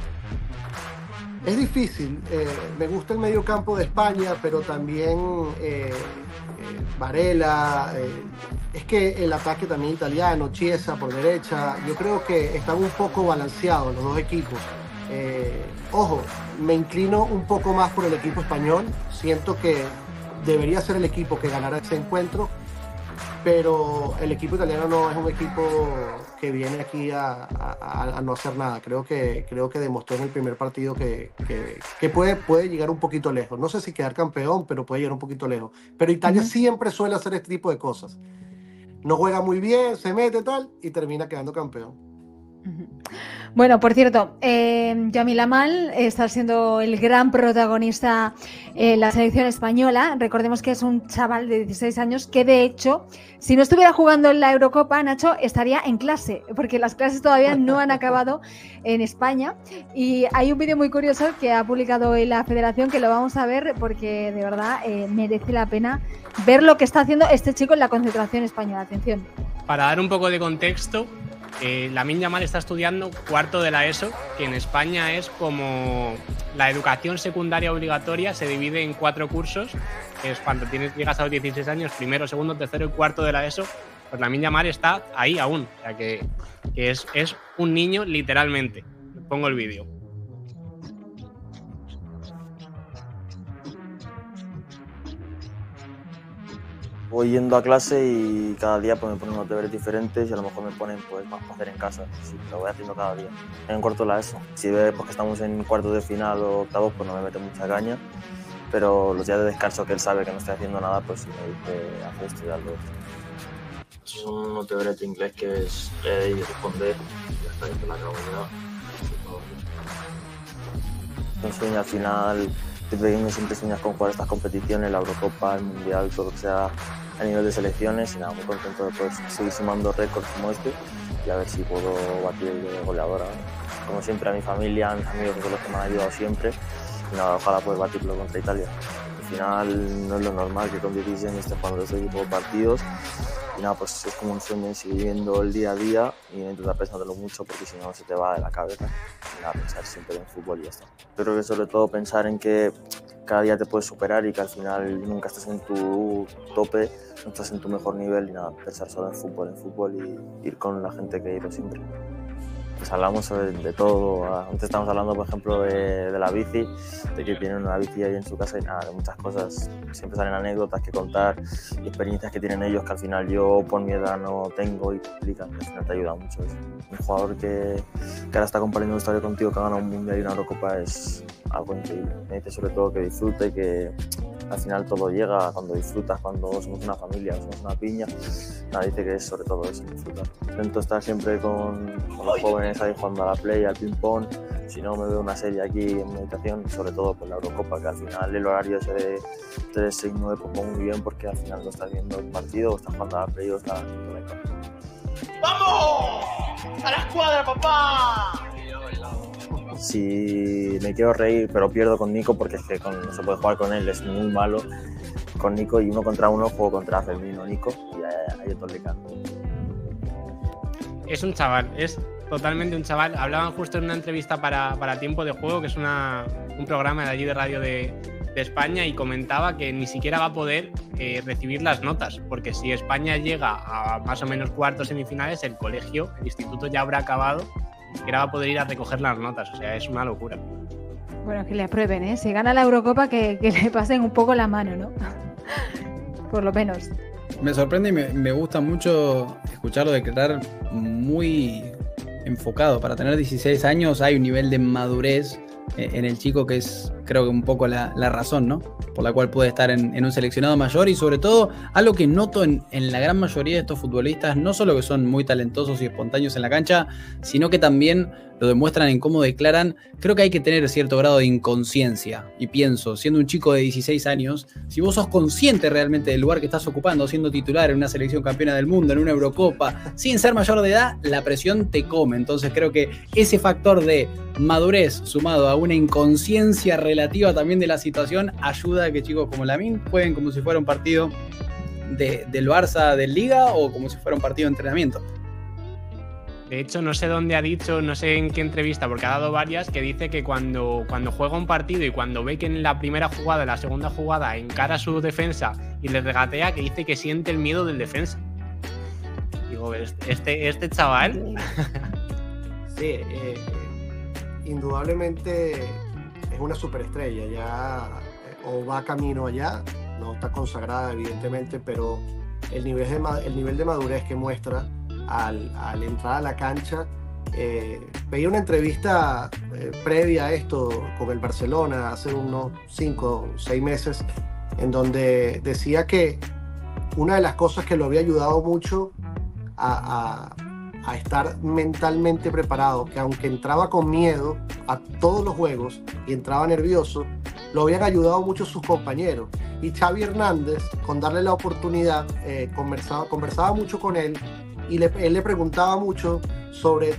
Es difícil, eh, me gusta el medio campo de España, pero también eh, eh, Varela, eh, es que el ataque también italiano, Chiesa por derecha, yo creo que están un poco balanceados los dos equipos. Eh, ojo, me inclino un poco más por el equipo español. Siento que debería ser el equipo que ganara ese encuentro, pero el equipo italiano no es un equipo que viene aquí a, a, a no hacer nada. Creo que, creo que demostró en el primer partido que, que, que puede, puede llegar un poquito lejos. No sé si quedar campeón, pero puede llegar un poquito lejos. Pero Italia uh-huh. siempre suele hacer este tipo de cosas. No juega muy bien, se mete tal y termina quedando campeón. Bueno, por cierto, eh, Lamine Yamal está siendo el gran protagonista en la selección española. Recordemos que es un chaval de dieciséis años que, de hecho, si no estuviera jugando en la Eurocopa, Nacho, estaría en clase, porque las clases todavía no han acabado en España. Y hay un vídeo muy curioso que ha publicado hoy la Federación, que lo vamos a ver porque de verdad eh, merece la pena ver lo que está haciendo este chico en la concentración española. Atención. Para dar un poco de contexto, Eh, Lamine Yamal está estudiando cuarto de la ESO, que en España es como la educación secundaria obligatoria, se divide en cuatro cursos, que es cuando tienes, llegas a los dieciséis años, primero, segundo, tercero y cuarto de la ESO. Pues Lamine Yamal está ahí aún, o sea que, que es, es un niño literalmente. Pongo el vídeo. Voy yendo a clase y cada día pues, me ponen unos deberes diferentes y a lo mejor me ponen pues, más para hacer en casa. Sí, lo voy haciendo cada día. En cuarto de la ESO. Si ves pues, que estamos en cuartos de final o octavos, pues no me mete mucha caña. Pero los días de descanso que él sabe que no estoy haciendo nada, pues sí me dice hacer esto y hazlo. Son unos deberes de inglés que es leer y responder. Y ya está, que la acabo de dar. Un sueño al final. De pequeño siempre sueñas con jugar estas competiciones, la Eurocopa, el Mundial, todo lo que sea a nivel de selecciones y nada, muy contento de poder seguir sumando récords como este y a ver si puedo batir el goleadora. Como siempre, a mi familia, a mis amigos, que son los que me han ayudado siempre, y nada, ojalá poder batirlo contra Italia. Al final no es lo normal que con dieciséis años estés jugando este tipo de partidos, y nada, pues es como un sueño, seguir viviendo el día a día y no intentar pensándolo mucho, porque si no se te va de la cabeza. Y nada, pensar siempre en fútbol y ya está. Yo creo que sobre todo pensar en que cada día te puedes superar y que al final nunca estás en tu tope, no estás en tu mejor nivel, y nada, pensar solo en fútbol, en fútbol y ir con la gente que he ido siempre. Pues hablamos sobre de todo. Antes estábamos hablando, por ejemplo, de, de la bici, de que tienen una bici ahí en su casa y nada, de muchas cosas. Siempre salen anécdotas que contar y experiencias que tienen ellos que al final yo por mi edad no tengo y te explican. Al final te ayuda mucho eso. Un jugador que, que ahora está compartiendo un estadio contigo, que ha ganado un mundial y una Eurocopa, es algo increíble. Me dice sobre todo que disfrute, que al final todo llega cuando disfrutas, cuando somos una familia, somos una piña. Nada, dice que es sobre todo eso, disfrutar. Intento estar siempre con, con los jóvenes ahí jugando a la play, al ping-pong. Si no, me veo una serie aquí en mi habitación, sobre todo por la Eurocopa, que al final el horario ese de tres, seis, nueve pues va muy bien, porque al final no estás viendo el partido, o estás jugando a la play o estás viendo la campo. ¡Vamos! ¡A la escuadra, papá! Si me quiero reír, pero pierdo con Nico, porque es que con, no se puede jugar con él, es muy malo con Nico, y uno contra uno juego contra Fermín o Nico, y ahí es donde canto. Es un chaval, es totalmente un chaval. Hablaban justo en una entrevista para, para Tiempo de Juego, que es una, un programa de allí de radio de, de España, y comentaba que ni siquiera va a poder eh, recibir las notas, porque si España llega a más o menos cuartos semifinales, el colegio, el instituto ya habrá acabado, y ahora va a poder ir a recoger las notas. O sea, es una locura. Bueno, que le aprueben, ¿eh? Si gana la Eurocopa, que, que le pasen un poco la mano, ¿no? Por lo menos. Me sorprende y me, me gusta mucho escucharlo declarar muy enfocado. Para tener dieciséis años hay un nivel de madurez en el chico que es, creo que un poco la, la razón, ¿no? Por la cual puede estar en, en un seleccionado mayor, y sobre todo algo que noto en, en la gran mayoría de estos futbolistas, no solo que son muy talentosos y espontáneos en la cancha, sino que también lo demuestran en cómo declaran. Creo que hay que tener cierto grado de inconsciencia, y pienso, siendo un chico de dieciséis años, si vos sos consciente realmente del lugar que estás ocupando, siendo titular en una selección campeona del mundo, en una Eurocopa, sin ser mayor de edad, la presión te come. Entonces creo que ese factor de madurez sumado a una inconsciencia relativa también de la situación ayuda a que chicos como Lamine jueguen como si fuera un partido de, del Barça de Liga, o como si fuera un partido de entrenamiento. De hecho, no sé dónde ha dicho, no sé en qué entrevista, porque ha dado varias, que dice que cuando, cuando juega un partido y cuando ve que en la primera jugada, en la segunda jugada, encara a su defensa y le regatea, que dice que siente el miedo del defensa. Digo, este, este chaval... Sí, eh, indudablemente es una superestrella, ya o va camino allá, no está consagrada evidentemente, pero el nivel de, el nivel de madurez que muestra al, al entrar a la cancha. Eh, veía una entrevista eh, previa a esto con el Barcelona hace unos cinco o seis meses, en donde decía que una de las cosas que lo había ayudado mucho a, a a estar mentalmente preparado, que aunque entraba con miedo a todos los juegos y entraba nervioso, lo habían ayudado mucho sus compañeros. Y Xavi Hernández, con darle la oportunidad, eh, conversaba, conversaba mucho con él, y le, él le preguntaba mucho sobre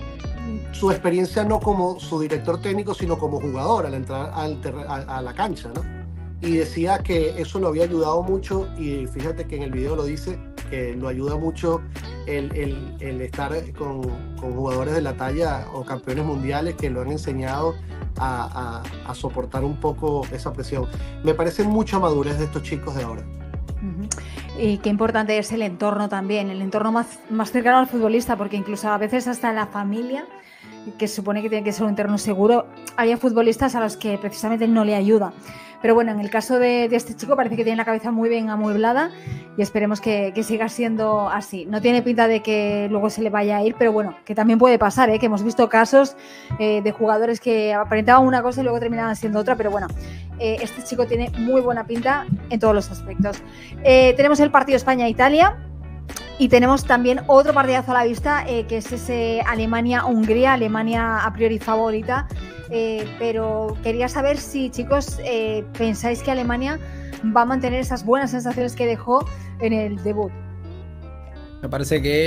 su experiencia, no como su director técnico, sino como jugador al entrar al a, a la cancha, ¿no? Y decía que eso lo había ayudado mucho, y fíjate que en el video lo dice, que lo ayuda mucho el, el, el estar con, con jugadores de la talla o campeones mundiales que lo han enseñado a, a, a soportar un poco esa presión. Me parece mucha madurez de estos chicos de ahora. Uh-huh. Y qué importante es el entorno también, el entorno más, más cercano al futbolista, porque incluso a veces hasta en la familia, que se supone que tiene que ser un entorno seguro, había futbolistas a los que precisamente no le ayuda. Pero bueno, en el caso de, de este chico parece que tiene la cabeza muy bien amueblada, y esperemos que, que siga siendo así. No tiene pinta de que luego se le vaya a ir, pero bueno, que también puede pasar, ¿eh? Que hemos visto casos eh, de jugadores que aparentaban una cosa y luego terminaban siendo otra, pero bueno, eh, este chico tiene muy buena pinta en todos los aspectos. Eh, tenemos el partido España-Italia. Y tenemos también otro partidazo a la vista, eh, que es ese Alemania-Hungría, Alemania a priori favorita, eh, pero quería saber si, chicos, eh, pensáis que Alemania va a mantener esas buenas sensaciones que dejó en el debut. Me parece que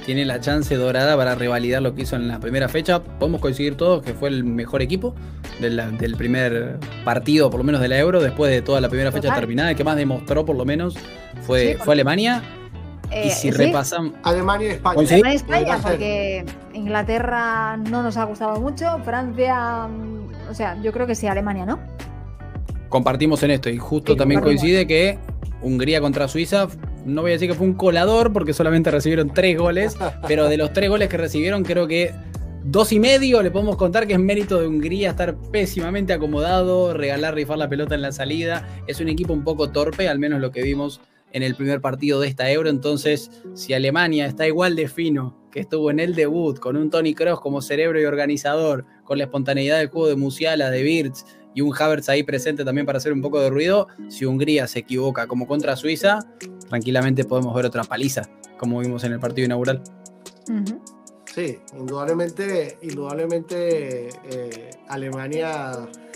tiene la chance dorada para revalidar lo que hizo en la primera fecha. Podemos coincidir todos que fue el mejor equipo de la, del primer partido, por lo menos de la Euro, después de toda la primera fecha Total. terminada. El que más demostró, por lo menos, fue, Sí, fue Alemania. Eh, y si sí. repasamos... Alemania y España. Pues sí. Alemania y España, Podría ser. porque Inglaterra no nos ha gustado mucho, Francia, mm, o sea, yo creo que sí, Alemania, ¿no? Compartimos en esto y justo Sí, también compartimos. coincide que Hungría contra Suiza, no voy a decir que fue un colador porque solamente recibieron tres goles, pero de los tres goles que recibieron creo que dos y medio le podemos contar que es mérito de Hungría estar pésimamente acomodado, regalar, rifar la pelota en la salida. Es un equipo un poco torpe, al menos lo que vimos en el primer partido de esta Euro. Entonces, si Alemania está igual de fino que estuvo en el debut, con un Toni Kroos como cerebro y organizador, con la espontaneidad del juego de Musiala, de Wirtz y un Havertz ahí presente también para hacer un poco de ruido, si Hungría se equivoca como contra Suiza, tranquilamente podemos ver otra paliza, como vimos en el partido inaugural. Ujú. Sí, indudablemente, indudablemente eh, Alemania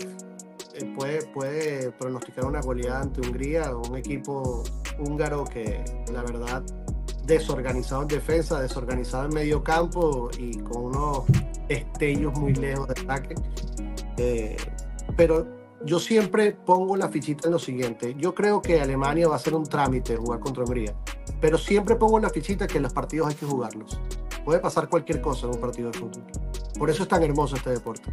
eh, puede, puede pronosticar una goleada ante Hungría, un equipo húngaro que la verdad desorganizado en defensa, desorganizado en medio campo y con unos destellos muy lejos de ataque. Eh, pero yo siempre pongo la fichita en lo siguiente. Yo creo que Alemania va a ser un trámite jugar contra Hungría, pero siempre pongo la fichita que los partidos hay que jugarlos. Puede pasar cualquier cosa en un partido de fútbol. Por eso es tan hermoso este deporte.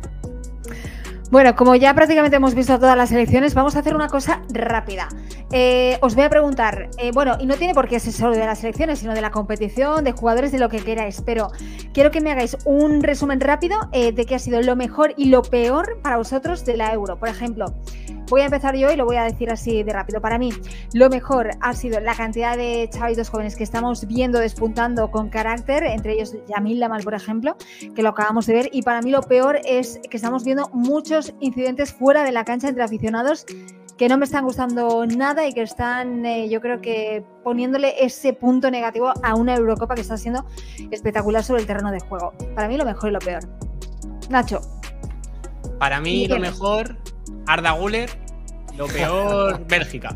Bueno, como ya prácticamente hemos visto todas las elecciones, vamos a hacer una cosa rápida. Eh, os voy a preguntar, eh, bueno, y no tiene por qué ser solo de las elecciones, sino de la competición, de jugadores, de lo que queráis, pero quiero que me hagáis un resumen rápido eh, de qué ha sido lo mejor y lo peor para vosotros de la Euro. Por ejemplo, voy a empezar yo y lo voy a decir así de rápido. Para mí, lo mejor ha sido la cantidad de chavitos jóvenes que estamos viendo despuntando con carácter, entre ellos Yamil Lamal, por ejemplo, que lo acabamos de ver. Y para mí lo peor es que estamos viendo muchos incidentes fuera de la cancha entre aficionados que no me están gustando nada y que están, eh, yo creo que poniéndole ese punto negativo a una Eurocopa que está siendo espectacular sobre el terreno de juego. Para mí lo mejor y lo peor. Nacho. Para mí ¿Y lo quién? mejor, Arda Güler. Lo peor, Bélgica.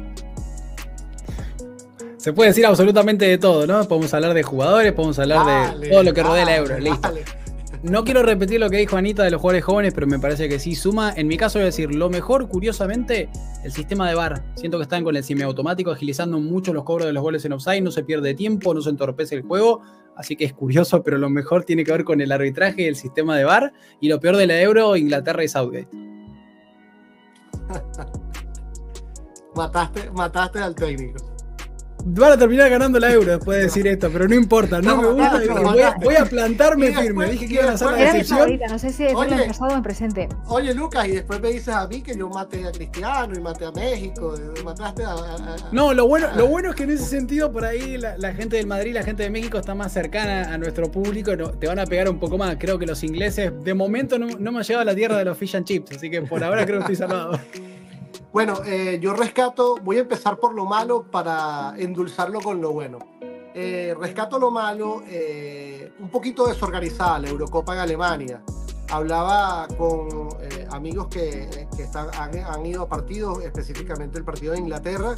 Se puede decir absolutamente de todo, ¿no? Podemos hablar de jugadores, podemos hablar Dale, de todo lo que rodea la dale, Euro. Listo. dale. No quiero repetir lo que dijo Anita de los jugadores jóvenes, pero me parece que sí suma. En mi caso voy a decir, lo mejor, curiosamente, el sistema de V A R. Siento que están con el semiautomático agilizando mucho los cobros de los goles en offside, no se pierde tiempo, no se entorpece el juego, así que es curioso, pero lo mejor tiene que ver con el arbitraje y el sistema de V A R, y lo peor de la Euro, Inglaterra y Southgate. Mataste, mataste al técnico. Van a terminar ganando la Euro después de decir esto, pero no importa, no, No, me gusta. no, Dije, no, voy, a, no. voy a plantarme Y después- firme. Dije que y iban a hacer la después- Era mi decepción. favorita, no sé si decirlo Oye. en pasado o en presente. Oye, Lucas, y después me dices a mí que yo maté a Cristiano y maté a México, eh, mataste a... a- a- No, lo bueno, lo bueno es que en ese sentido, por ahí la, la gente del Madrid, la gente de México está más cercana a nuestro público, no, te van a pegar un poco más. Creo que los ingleses, de momento, no, no me han llegado a la tierra de los fish and chips, así que por ahora creo que estoy salvado. Bueno, eh, yo rescato, voy a empezar por lo malo para endulzarlo con lo bueno. Eh, rescato lo malo, eh, un poquito desorganizada la Eurocopa en Alemania. Hablaba con eh, amigos que, que están, han, han ido a partidos, específicamente el partido de Inglaterra,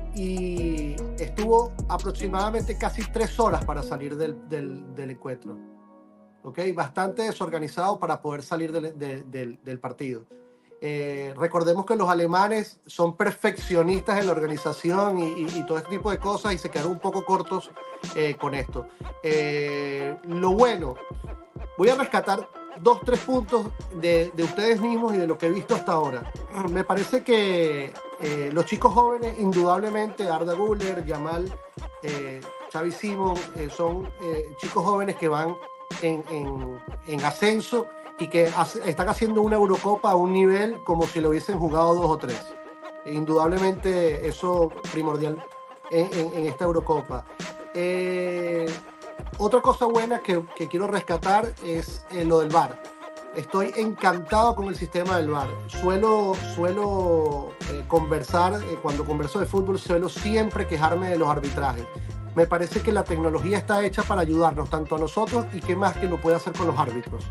y estuvo aproximadamente casi tres horas para salir del, del, del encuentro. ¿Okay? Bastante desorganizado para poder salir del, del, del, del partido. Eh, recordemos que los alemanes son perfeccionistas en la organización y, y, y todo este tipo de cosas y se quedaron un poco cortos eh, con esto. Eh, lo bueno, voy a rescatar dos, tres puntos de, de ustedes mismos y de lo que he visto hasta ahora. Me parece que eh, los chicos jóvenes, indudablemente, Arda Güler, Yamal, eh, Xavi Simons, eh, son eh, chicos jóvenes que van en, en, en ascenso y que hace, están haciendo una Eurocopa a un nivel como si lo hubiesen jugado dos o tres. Indudablemente eso primordial en, en, en esta Eurocopa. Eh, otra cosa buena que, que quiero rescatar es eh, lo del V A R. Estoy encantado con el sistema del V A R. Suelo, suelo eh, conversar, eh, cuando converso de fútbol, suelo siempre quejarme de los arbitrajes. Me parece que la tecnología está hecha para ayudarnos tanto a nosotros y qué más que lo puede hacer con los árbitros.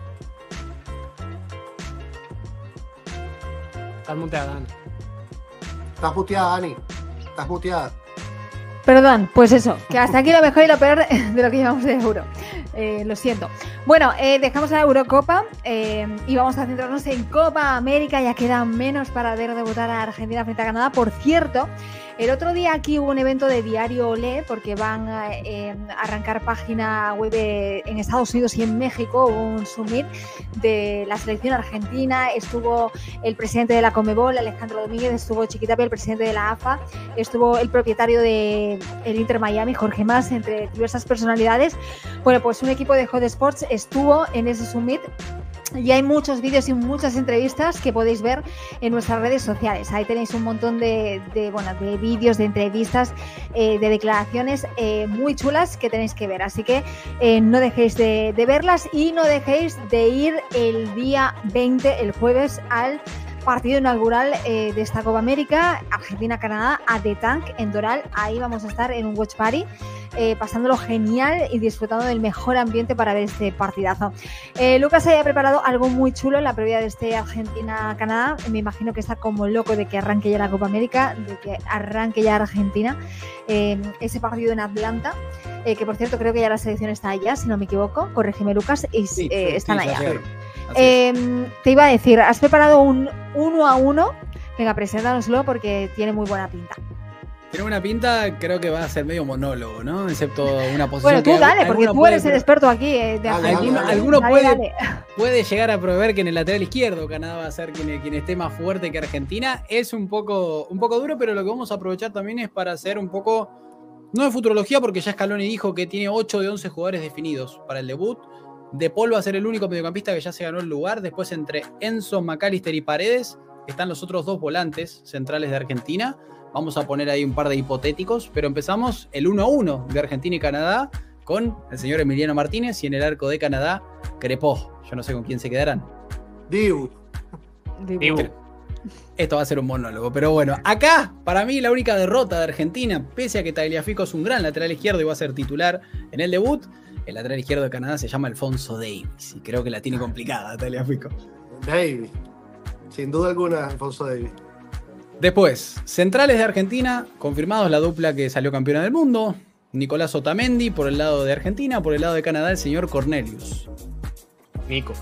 Estás muteada, Dani. Estás muteada, Dani. Estás muteada. Perdón, pues eso, que hasta aquí lo mejor y lo peor de lo que llevamos de Euro. Eh, lo siento. Bueno, eh, dejamos la Eurocopa eh, y vamos a centrarnos en Copa América. Ya queda menos para ver debutar a Argentina frente a Canadá. Por cierto, el otro día aquí hubo un evento de Diario Olé porque van a eh, arrancar página web en Estados Unidos y en México. Hubo un summit de la selección argentina. Estuvo el presidente de la Conmebol, Alejandro Domínguez, estuvo Chiquitapia, el presidente de la A F A, estuvo el propietario de el Inter Miami, Jorge Mas, entre diversas personalidades. Bueno, pues un equipo de Hot Sports estuvo en ese summit. Y hay muchos vídeos y muchas entrevistas que podéis ver en nuestras redes sociales. Ahí tenéis un montón de, de, bueno, de vídeos, de entrevistas, eh, de declaraciones eh, muy chulas que tenéis que ver. Así que eh, no dejéis de, de verlas y no dejéis de ir el día veinte, el jueves, al partido inaugural eh, de esta Copa América, Argentina-Canadá, a The Tank en Doral. Ahí vamos a estar en un watch party, eh, pasándolo genial y disfrutando del mejor ambiente para ver este partidazo. Eh, Lucas haya preparado algo muy chulo en la previa de este Argentina-Canadá. Me imagino que está como loco de que arranque ya la Copa América, de que arranque ya Argentina. Eh, ese partido en Atlanta, eh, que por cierto creo que ya la selección está allá, si no me equivoco. Corrígeme, Lucas, y Sí, eh, sí, están sí, allá. ayer. Eh, te iba a decir, has preparado un uno a uno. Venga, preséntanoslo porque tiene muy buena pinta. Tiene una pinta, creo que va a ser medio monólogo, ¿no? Excepto una posición. Bueno, tú que dale, porque tú puede, eres el experto aquí. Eh, de Dale, Argentina. dale, dale. Alguno Dale, puede, dale. puede llegar a prever que en el lateral izquierdo Canadá va a ser quien, quien esté más fuerte que Argentina. Es un poco, un poco duro, pero lo que vamos a aprovechar también es para hacer un poco, no de futurología, porque ya Scaloni dijo que tiene ocho de once jugadores definidos para el debut. De Paul va a ser el único mediocampista que ya se ganó el lugar. Después, entre Enzo, McAllister y Paredes, están los otros dos volantes centrales de Argentina. Vamos a poner ahí un par de hipotéticos, pero empezamos el uno a uno de Argentina y Canadá con el señor Emiliano Martínez y en el arco de Canadá, Crepó. Yo no sé con quién se quedarán. Diu. Dibu. Esto va a ser un monólogo, pero bueno, acá, para mí, la única derrota de Argentina, pese a que Tagliafico es un gran lateral izquierdo y va a ser titular en el debut, el lateral izquierdo de Canadá se llama Alfonso Davies y creo que la tiene complicada Tagliafico. Davis. Sin duda alguna, Alfonso Davis. Después, centrales de Argentina, confirmados la dupla que salió campeona del mundo, Nicolás Otamendi por el lado de Argentina, por el lado de Canadá el señor Cornelius. Nico.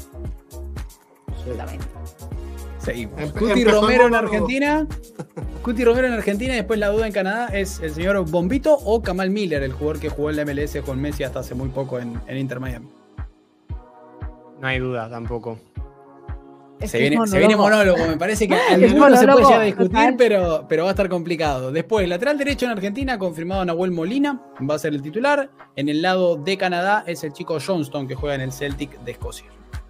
Seguimos. Empe- Cuti empezó Romero el en monólogo. Argentina. Cuti Romero en Argentina y después la duda en Canadá es el señor Bombito o Kamal Miller, el jugador que jugó en la M L S con Messi hasta hace muy poco en, en Inter Miami. No hay duda tampoco. Es Se que es viene, se monólogo. viene monólogo, me parece que Es alguno se monólogo, puede llegar a discutir, total. pero, pero va a estar complicado. Después, lateral derecho en Argentina, confirmado Nahuel Molina, va a ser el titular. En el lado de Canadá es el chico Johnston, que juega en el Celtic de Escocia.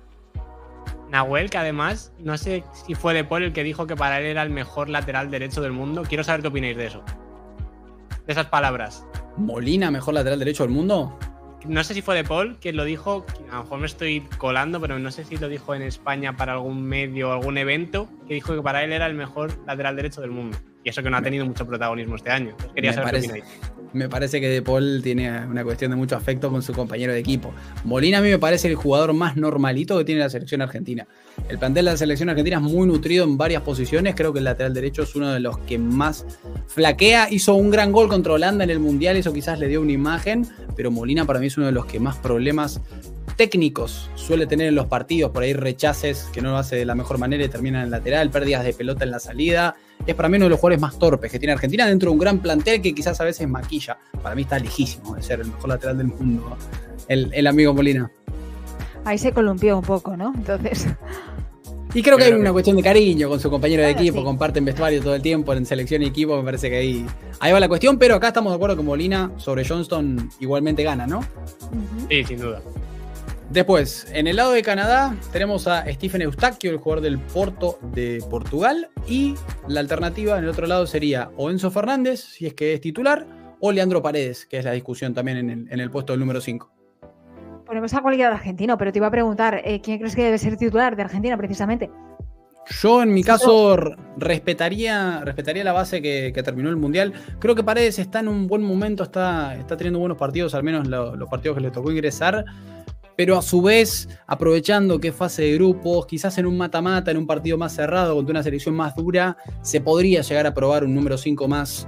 Nahuel, que además, no sé si fue De Paul el que dijo que para él era el mejor lateral derecho del mundo. Quiero saber qué opináis de eso. De esas palabras. ¿Molina, mejor lateral derecho del mundo? No sé si fue De Paul quien lo dijo, a lo mejor me estoy colando, pero no sé si lo dijo en España para algún medio o algún evento, que dijo que para él era el mejor lateral derecho del mundo. Y eso que no ha tenido mucho protagonismo este año. Entonces quería Me saber parece- qué opináis. Me parece que De Paul tiene una cuestión de mucho afecto con su compañero de equipo. Molina a mí me parece el jugador más normalito que tiene la selección argentina. El plantel de la selección argentina es muy nutrido en varias posiciones. Creo que el lateral derecho es uno de los que más flaquea. Hizo un gran gol contra Holanda en el Mundial, eso quizás le dio una imagen, pero Molina para mí es uno de los que más problemas técnicos suele tener en los partidos. Por ahí rechaces que no lo hace de la mejor manera y terminan en el lateral, pérdidas de pelota en la salida. Es para mí uno de los jugadores más torpes que tiene Argentina dentro de un gran plantel que quizás a veces maquilla. Para mí está lejísimo de ser el mejor lateral del mundo, el, el amigo Molina. Ahí se columpió un poco, ¿no? Entonces, Y creo que hay Creo una que- cuestión de cariño con su compañero de Claro, equipo, sí. comparten vestuario todo el tiempo en selección y equipo, me parece que ahí, ahí va la cuestión, pero acá estamos de acuerdo que Molina sobre Johnston igualmente gana, ¿no? ujú. Sí, sin duda. Después, en el lado de Canadá, tenemos a Stephen Eustaquio, el jugador del Porto de Portugal, y la alternativa en el otro lado sería o Enzo Fernández, si es que es titular, o Leandro Paredes, que es la discusión también en el, en el puesto del número cinco. Ponemos a cualquiera de argentino, pero te iba a preguntar, eh, ¿quién crees que debe ser titular de Argentina precisamente? Yo en mi caso r- respetaría, respetaría la base que, que terminó el Mundial. Creo que Paredes está en un buen momento, está, está teniendo buenos partidos, al menos lo- los partidos que le tocó ingresar, pero a su vez aprovechando que es fase de grupos, quizás en un mata-mata, en un partido más cerrado, contra una selección más dura, se podría llegar a probar un número cinco más,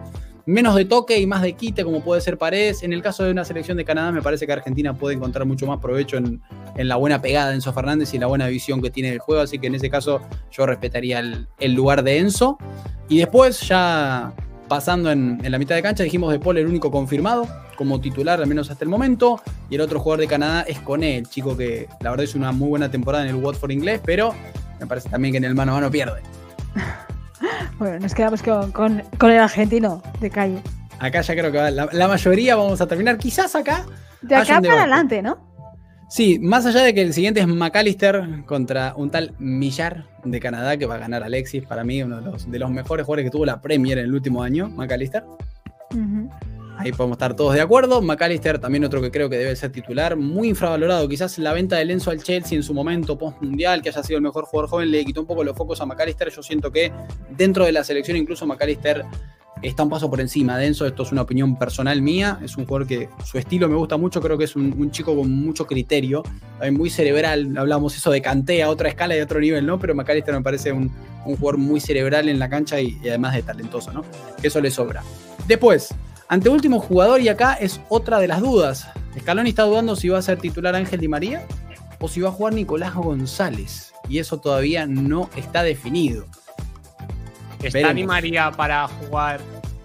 menos de toque y más de quite, como puede ser Paredes. En el caso de una selección de Canadá, me parece que Argentina puede encontrar mucho más provecho en, en la buena pegada de Enzo Fernández y la buena visión que tiene del juego, así que en ese caso yo respetaría el, el lugar de Enzo. Y después, ya pasando en, en la mitad de cancha, dijimos De Paul el único confirmado como titular, al menos hasta el momento, y el otro jugador de Canadá es Koné, el chico que la verdad hizo una muy buena temporada en el Watford inglés, pero me parece también que en el mano a mano pierde. Bueno, nos quedamos con, con, con el argentino de calle. Acá ya creo que va, la, la mayoría vamos a terminar, quizás acá. De acá para adelante, ¿no? Sí, más allá de que el siguiente es McAllister contra un tal Millar de Canadá, que va a ganar Alexis, para mí uno de los, de los mejores jugadores que tuvo la Premier en el último año, McAllister. Uh-huh. Ahí podemos estar todos de acuerdo. McAllister también otro que creo que debe ser titular, muy infravalorado. Quizás la venta de Enzo al Chelsea en su momento post-mundial, que haya sido el mejor jugador joven, le quitó un poco los focos a McAllister. Yo siento que dentro de la selección incluso McAllister está un paso por encima de Enzo. Esto es una opinión personal mía. Es un jugador que su estilo me gusta mucho. Creo que es un, un chico con mucho criterio, también muy cerebral. Hablamos eso de Kanté a otra escala y a otro nivel, ¿no? Pero McAllister me parece un, un jugador muy cerebral en la cancha y, y además de talentoso, ¿no? Que eso le sobra. Después, anteúltimo jugador, y acá es otra de las dudas. Scaloni está dudando si va a ser titular Ángel Di María o si va a jugar Nicolás González. Y eso todavía no está definido. ¿Está Veremos. Di María para jugar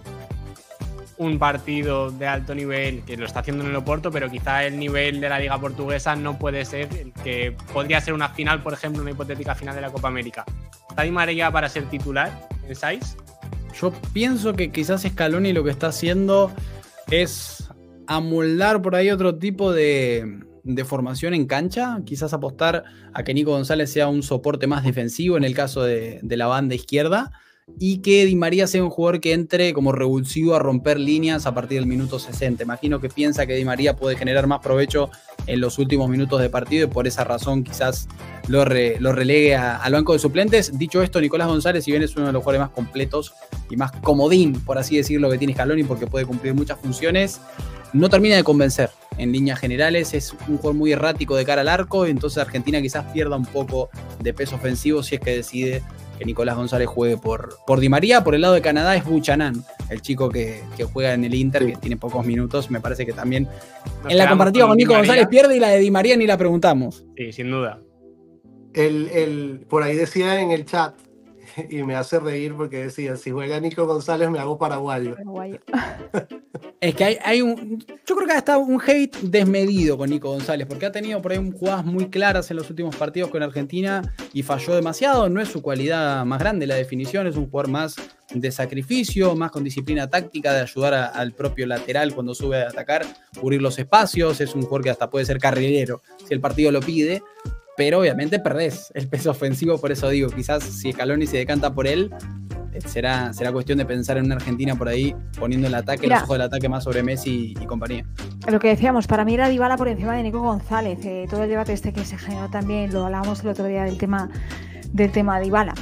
un partido de alto nivel, que lo está haciendo en el Oporto, pero quizá el nivel de la Liga Portuguesa no puede ser el que podría ser una final, por ejemplo, una hipotética final de la Copa América? ¿Está Di María para ser titular, pensáis? Yo pienso que quizás Scaloni lo que está haciendo es amoldar por ahí otro tipo de, de formación en cancha, quizás apostar a que Nico González sea un soporte más defensivo en el caso de, de la banda izquierda, y que Di María sea un jugador que entre como revulsivo a romper líneas a partir del minuto sesenta. Imagino que piensa que Di María puede generar más provecho en los últimos minutos de partido y por esa razón quizás lo, re, lo relegue a, al banco de suplentes. Dicho esto, Nicolás González, si bien es uno de los jugadores más completos y más comodín, por así decirlo, que tiene Scaloni, porque puede cumplir muchas funciones, no termina de convencer en líneas generales. Es un jugador muy errático de cara al arco, entonces Argentina quizás pierda un poco de peso ofensivo si es que decide que Nicolás González juegue por, por Di María. Por el lado de Canadá es Buchanan, el chico que, que juega en el Inter, que tiene pocos minutos. Me parece que también Nos en la comparativa con Nico González pierde, y la de Di María ni la preguntamos. Sí, sin duda. El, el, por ahí decía en el chat, y me hace reír porque decía, si juega Nico González me hago paraguayo. Paraguayo. Es que hay, hay un... Yo creo que ha estado un hate desmedido con Nico González, porque ha tenido por ahí jugadas muy claras en los últimos partidos con Argentina y falló demasiado. No es su cualidad más grande la definición, es un jugador más de sacrificio, más con disciplina táctica, de ayudar a, al propio lateral cuando sube a atacar, cubrir los espacios. Es un jugador que hasta puede ser carrilero si el partido lo pide, pero obviamente perdés el peso ofensivo. Por eso digo, quizás si Scaloni se decanta por él, será, será cuestión de pensar en una Argentina por ahí poniendo el ataque, Mira, los ojos del ataque más sobre Messi y, y compañía. Lo que decíamos, para mí era Dybala por encima de Nico González. Eh, todo el debate este que se generó también, lo hablábamos el otro día del tema del tema de Dybala.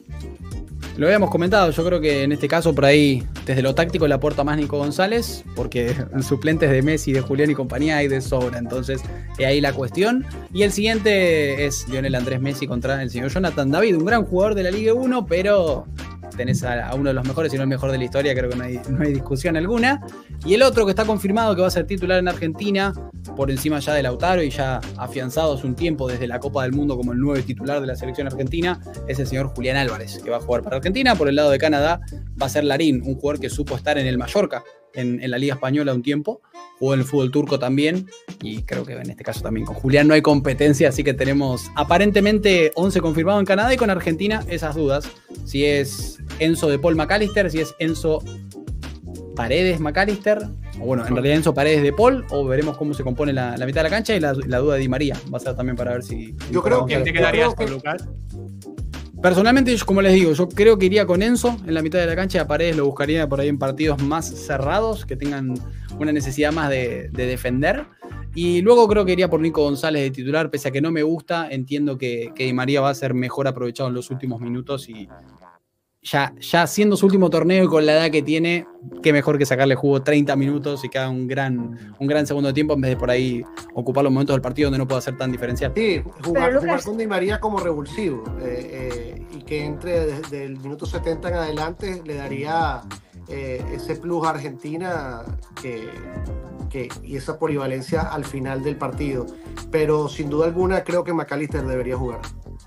Lo habíamos comentado, yo creo que en este caso por ahí, desde lo táctico le aporta más Nico González, porque suplentes de Messi, de Julián y compañía hay de sobra, entonces es ahí la cuestión. Y el siguiente es Lionel Andrés Messi contra el señor Jonathan David, un gran jugador de la Liga uno, pero tenés a, a uno de los mejores, si no el mejor de la historia, creo que no hay, no hay discusión alguna. Y el otro que está confirmado que va a ser titular en Argentina, por encima ya de Lautaro y ya afianzado hace un tiempo desde la Copa del Mundo como el nuevo titular de la selección argentina, es el señor Julián Álvarez, que va a jugar para Argentina. Por el lado de Canadá va a ser Larín, un jugador que supo estar en el Mallorca, en, en la Liga Española un tiempo, jugó en el fútbol turco también, y creo que en este caso también con Julián no hay competencia, así que tenemos aparentemente once confirmado en Canadá, y con Argentina esas dudas, si es Enzo de Paul McAllister, si es Enzo Paredes McAllister, o bueno, en realidad Enzo Paredes de Paul, o veremos cómo se compone la, la mitad de la cancha, y la, la duda de Di María va a ser también para ver si... Yo creo que... ¿Quién te quedarías con Lucas? Personalmente, como les digo, yo creo que iría con Enzo en la mitad de la cancha, y a Paredes lo buscaría por ahí en partidos más cerrados, que tengan una necesidad más de, de defender. Y luego creo que iría por Nico González de titular, pese a que no me gusta, entiendo que, que Di María va a ser mejor aprovechado en los últimos minutos, y ya, ya siendo su último torneo y con la edad que tiene, qué mejor que sacarle jugo treinta minutos y que haga un gran, un gran segundo tiempo, en vez de por ahí ocupar los momentos del partido donde no pueda ser tan diferencial. Sí, jugar, Lucas... jugar con Di María como revulsivo, eh, eh, y que entre desde el minuto setenta en adelante le daría eh, ese plus a Argentina que, que, y esa polivalencia al final del partido. Pero sin duda alguna creo que McAllister debería jugar.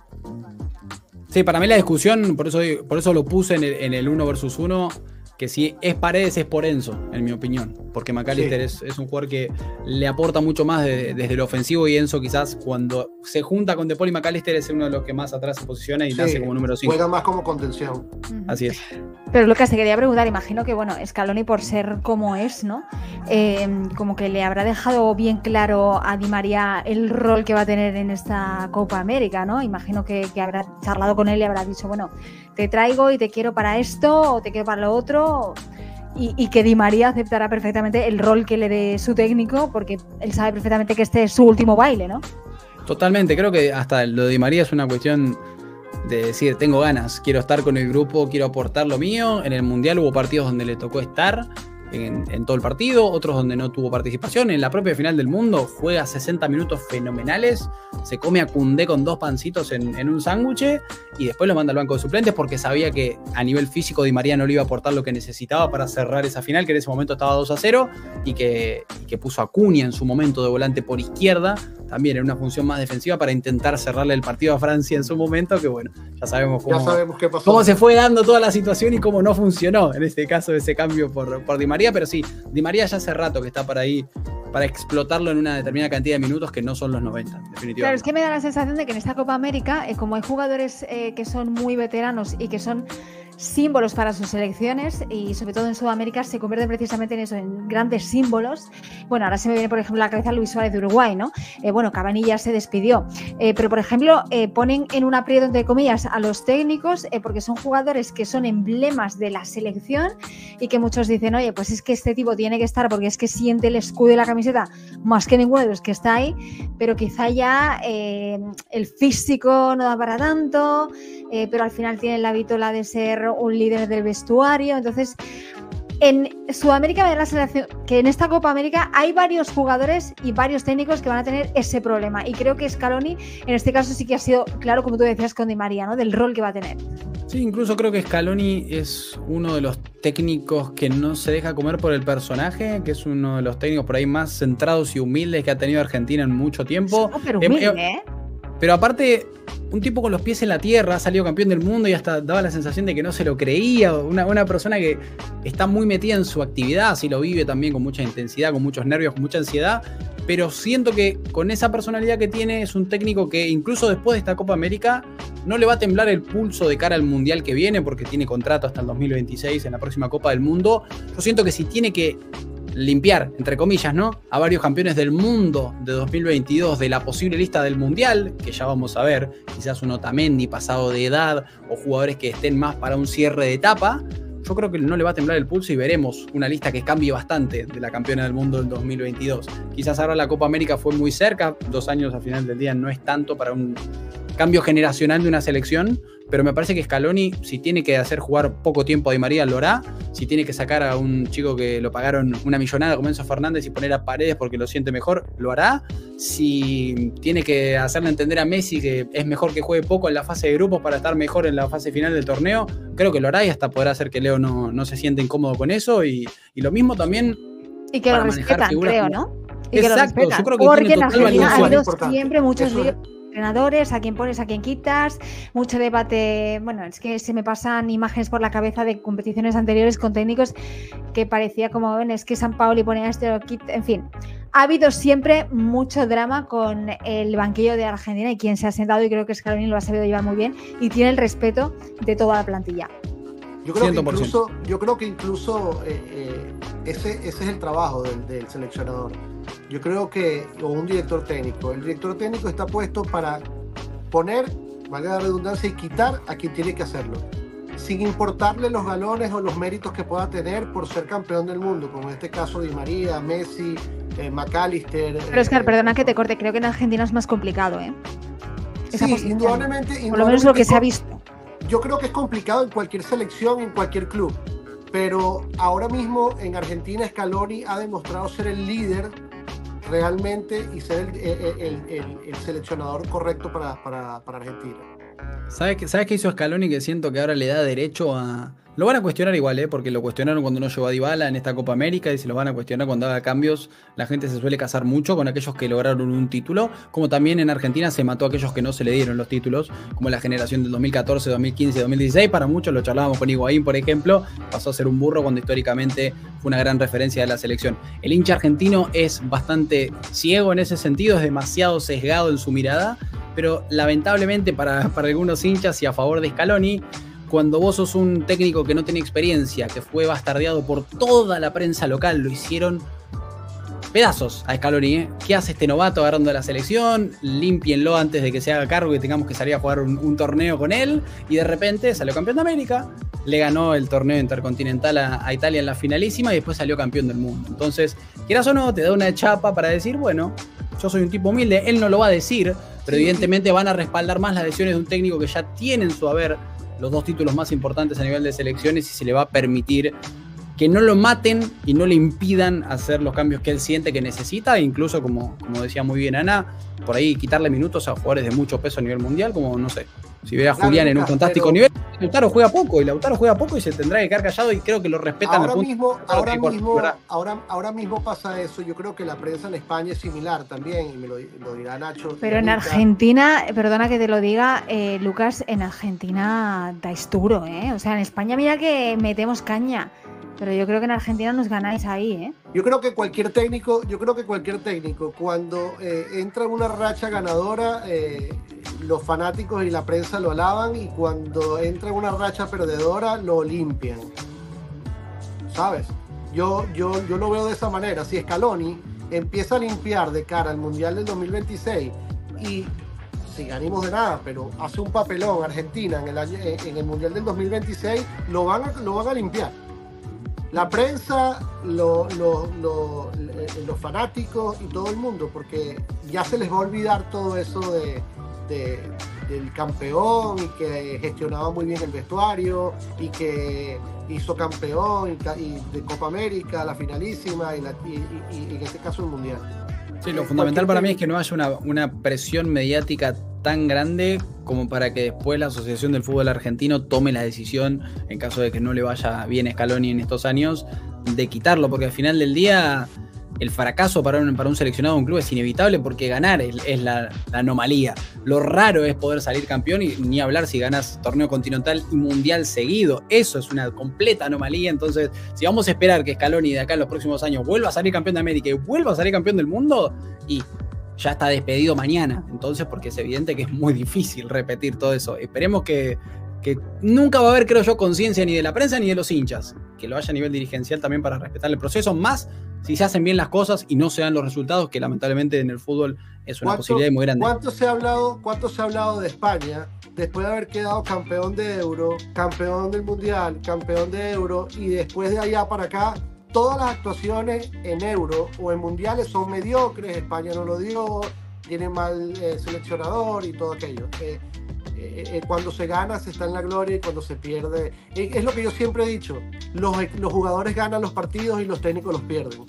Sí, para mí la discusión, por eso, por eso lo puse en el, en el uno versus uno, que si es Paredes es por Enzo, en mi opinión. Porque McAllister sí. es, es un jugador que le aporta mucho más de, desde lo ofensivo, y Enzo quizás cuando se junta con De Paul y McAllister es uno de los que más atrás se posiciona y sí, nace como número cinco. Juega más como contención. Uh-huh. Así es. Pero Lucas, te quería preguntar, imagino que bueno, Scaloni por ser como es, ¿no? Eh, como que le habrá dejado bien claro a Di María el rol que va a tener en esta Copa América, ¿no? Imagino que, que habrá charlado con él y habrá dicho, bueno, te traigo y te quiero para esto o te quiero para lo otro, y, y que Di María aceptará perfectamente el rol que le dé su técnico, porque él sabe perfectamente que este es su último baile, ¿no? Totalmente, creo que hasta lo de Di María es una cuestión de decir, tengo ganas, quiero estar con el grupo, quiero aportar lo mío. En el Mundial hubo partidos donde le tocó estar en, en todo el partido, otros donde no tuvo participación. En la propia final del mundo juega sesenta minutos fenomenales, se come a Koundé con dos pancitos en, en un sándwich y después lo manda al banco de suplentes porque sabía que a nivel físico Di María no le iba a aportar lo que necesitaba para cerrar esa final, que en ese momento estaba dos a cero, y que, y que puso a Cunha en su momento de volante por izquierda, también en una función más defensiva para intentar cerrarle el partido a Francia en su momento, que bueno, ya sabemos cómo, ya sabemos qué pasó. Cómo se fue dando toda la situación y cómo no funcionó en este caso ese cambio por, por Di María, pero sí, Di María ya hace rato que está para ahí, para explotarlo en una determinada cantidad de minutos que no son los noventa, definitivamente. Claro, es que me da la sensación de que en esta Copa América, eh, como hay jugadores eh, que son muy veteranos y que son símbolos para sus selecciones, y sobre todo en Sudamérica se convierten precisamente en eso, en grandes símbolos. Bueno, ahora se me viene por ejemplo a la cabeza Luis Suárez de Uruguay, ¿no? Eh, bueno, Cavani ya se despidió, eh, pero por ejemplo eh, ponen en un aprieto entre comillas a los técnicos eh, porque son jugadores que son emblemas de la selección y que muchos dicen, oye, pues es que este tipo tiene que estar porque es que siente el escudo y la camiseta más que ninguno de los que está ahí, pero quizá ya eh, el físico no da para tanto, eh, pero al final tiene la vitola de ser un líder del vestuario. Entonces en Sudamérica me da la sensación que en esta Copa América hay varios jugadores y varios técnicos que van a tener ese problema, y creo que Scaloni en este caso sí que ha sido claro, como tú decías con Di María, ¿no? Del rol que va a tener. Sí, incluso creo que Scaloni es uno de los técnicos que no se deja comer por el personaje, que es uno de los técnicos por ahí más centrados y humildes que ha tenido Argentina en mucho tiempo. Súper humilde, eh, ¿eh? Pero aparte, un tipo con los pies en la tierra, ha salido campeón del mundo y hasta daba la sensación de que no se lo creía. Una, una persona que está muy metida en su actividad, así lo vive también con mucha intensidad, con muchos nervios, con mucha ansiedad. Pero siento que con esa personalidad que tiene es un técnico que incluso después de esta Copa América no le va a temblar el pulso de cara al Mundial que viene, porque tiene contrato hasta el dos mil veintiséis en la próxima Copa del Mundo. Yo siento que si tiene que limpiar, entre comillas, ¿no?, a varios campeones del mundo de dos mil veintidós de la posible lista del Mundial, que ya vamos a ver, quizás un Otamendi pasado de edad o jugadores que estén más para un cierre de etapa, yo creo que no le va a temblar el pulso y veremos una lista que cambie bastante de la campeona del mundo del dos mil veintidós. Quizás ahora la Copa América fue muy cerca, dos años al final del día no es tanto para un cambio generacional de una selección, pero me parece que Scaloni, si tiene que hacer jugar poco tiempo a Di María, lo hará. Si tiene que sacar a un chico que lo pagaron una millonada como Enzo Fernández y poner a Paredes porque lo siente mejor, lo hará. Si tiene que hacerle entender a Messi que es mejor que juegue poco en la fase de grupos para estar mejor en la fase final del torneo, creo que lo hará, y hasta podrá hacer que Leo no, no se siente incómodo con eso. Y, y lo mismo también. Y que lo respetan, creo, como... ¿no? Y Exacto, que lo respetan. yo creo que porque tiene en total Argentina ha habido importante. siempre muchos Eso es. entrenadores, a quién pones, a quién quitas, mucho debate. Bueno, es que se me pasan imágenes por la cabeza de competiciones anteriores con técnicos que parecía como, ven, es que San Paoli ponía este, en fin. Ha habido siempre mucho drama con el banquillo de Argentina y quien se ha sentado, y creo que Scaloni lo ha sabido llevar muy bien y tiene el respeto de toda la plantilla. Yo creo cien por ciento. que incluso, yo creo que incluso eh, eh, ese, ese es el trabajo del, del seleccionador. Yo creo que, o un director técnico, el director técnico está puesto para poner, valga la redundancia, y quitar a quien tiene que hacerlo, sin importarle los galones o los méritos que pueda tener por ser campeón del mundo, como en este caso Di María, Messi, eh, McAllister. Pero Oscar, eh, perdona que te corte, creo que en Argentina es más complicado, ¿eh? Esa sí, posición. indudablemente, indudablemente. Por lo menos lo que se ha visto. Yo creo que es complicado en cualquier selección, en cualquier club, pero ahora mismo en Argentina Scaloni ha demostrado ser el líder realmente y ser el, el, el, el, el seleccionador correcto para, para, para Argentina. ¿Sabes qué, ¿Sabes qué hizo Scaloni que siento que ahora le da derecho a Lo van a cuestionar igual, ¿eh? Porque lo cuestionaron cuando no llegó a Dybala en esta Copa América y se lo van a cuestionar cuando haga cambios. La gente se suele casar mucho con aquellos que lograron un título, como también en Argentina se mató a aquellos que no se le dieron los títulos, como la generación del dos mil catorce, dos mil quince, dos mil dieciséis. Para muchos, lo charlábamos con Higuaín, por ejemplo, pasó a ser un burro cuando históricamente fue una gran referencia de la selección. El hincha argentino es bastante ciego en ese sentido, es demasiado sesgado en su mirada, pero lamentablemente para, para algunos hinchas y a favor de Scaloni, cuando vos sos un técnico que no tiene experiencia, que fue bastardeado por toda la prensa local, lo hicieron pedazos a Scaloni, ¿eh? ¿Qué hace este novato agarrando a la selección? Límpienlo antes de que se haga cargo y tengamos que salir a jugar un, un torneo con él. Y de repente salió campeón de América, le ganó el torneo intercontinental a, a Italia en la finalísima y después salió campeón del mundo. Entonces, quieras o no, te da una chapa para decir, bueno, yo soy un tipo humilde. Él no lo va a decir, pero evidentemente van a respaldar más las decisiones de un técnico que ya tiene en su haber los dos títulos más importantes a nivel de selecciones y se le va a permitir que no lo maten y no le impidan hacer los cambios que él siente que necesita, e incluso, como, como decía muy bien Ana, por ahí quitarle minutos a jugadores de mucho peso a nivel mundial, como, no sé, si ve a Claro, Julián en un Lucas, fantástico pero- nivel, Lautaro juega poco, y Lautaro juega poco y se tendrá que quedar callado, y creo que lo respetan Ahora al punto mismo, de- ahora, por- mismo, ¿verdad? ahora, ahora mismo pasa eso. Yo creo que la prensa en España es similar también, y me lo, lo dirá Nacho. y Pero en Anita. Argentina, perdona que te lo diga, eh, Lucas, en Argentina dais duro, ¿eh? O sea, en España mira que metemos caña, pero yo creo que en Argentina nos ganáis ahí, ¿eh? Yo creo que cualquier técnico, yo creo que cualquier técnico, cuando eh, entra en una racha ganadora, eh, los fanáticos y la prensa lo alaban, y cuando entra en una racha perdedora, lo limpian. ¿Sabes? Yo, yo, yo lo veo de esa manera. Si Scaloni empieza a limpiar de cara al Mundial del dos mil veintiséis y sin ánimos de nada, pero hace un papelón Argentina en el, año, en el Mundial del dos mil veintiséis, lo van a, lo van a limpiar. La prensa, lo- lo- lo- eh, los fanáticos y todo el mundo, porque ya se les va a olvidar todo eso de, de- del campeón y que gestionaba muy bien el vestuario y que hizo campeón y, ca- y de Copa América, la finalísima y, la- y- y- y en este caso el Mundial. Sí, lo Eh, fundamental cualquier para mí es técnico- que no haya una, una presión mediática tan grande como para que después la Asociación del Fútbol Argentino tome la decisión, en caso de que no le vaya bien a Scaloni en estos años, de quitarlo, porque al final del día el fracaso para un, para un seleccionado de un club es inevitable, porque ganar es, es la, la anomalía. Lo raro es poder salir campeón, y ni hablar si ganas torneo continental y mundial seguido. Eso es una completa anomalía. Entonces, si vamos a esperar que Scaloni de acá en los próximos años vuelva a salir campeón de América y vuelva a salir campeón del mundo, y ya está despedido mañana. Entonces, porque es evidente que es muy difícil repetir todo eso. Esperemos que, que nunca va a haber, creo yo, conciencia ni de la prensa ni de los hinchas, que lo haya a nivel dirigencial también para respetar el proceso, más si se hacen bien las cosas y no se dan los resultados, que lamentablemente en el fútbol es una ¿Cuánto- posibilidad muy grande. ¿Cuánto se ha hablado, cuánto se ha hablado de España después de haber quedado campeón de Euro, campeón del Mundial, campeón de Euro, y después de allá para acá todas las actuaciones en Euro o en Mundiales son mediocres? España no lo dio, tiene mal eh, seleccionador y todo aquello. Eh, eh, eh, cuando se gana se está en la gloria, y cuando se pierde, eh, es lo que yo siempre he dicho, los, los jugadores ganan los partidos y los técnicos los pierden.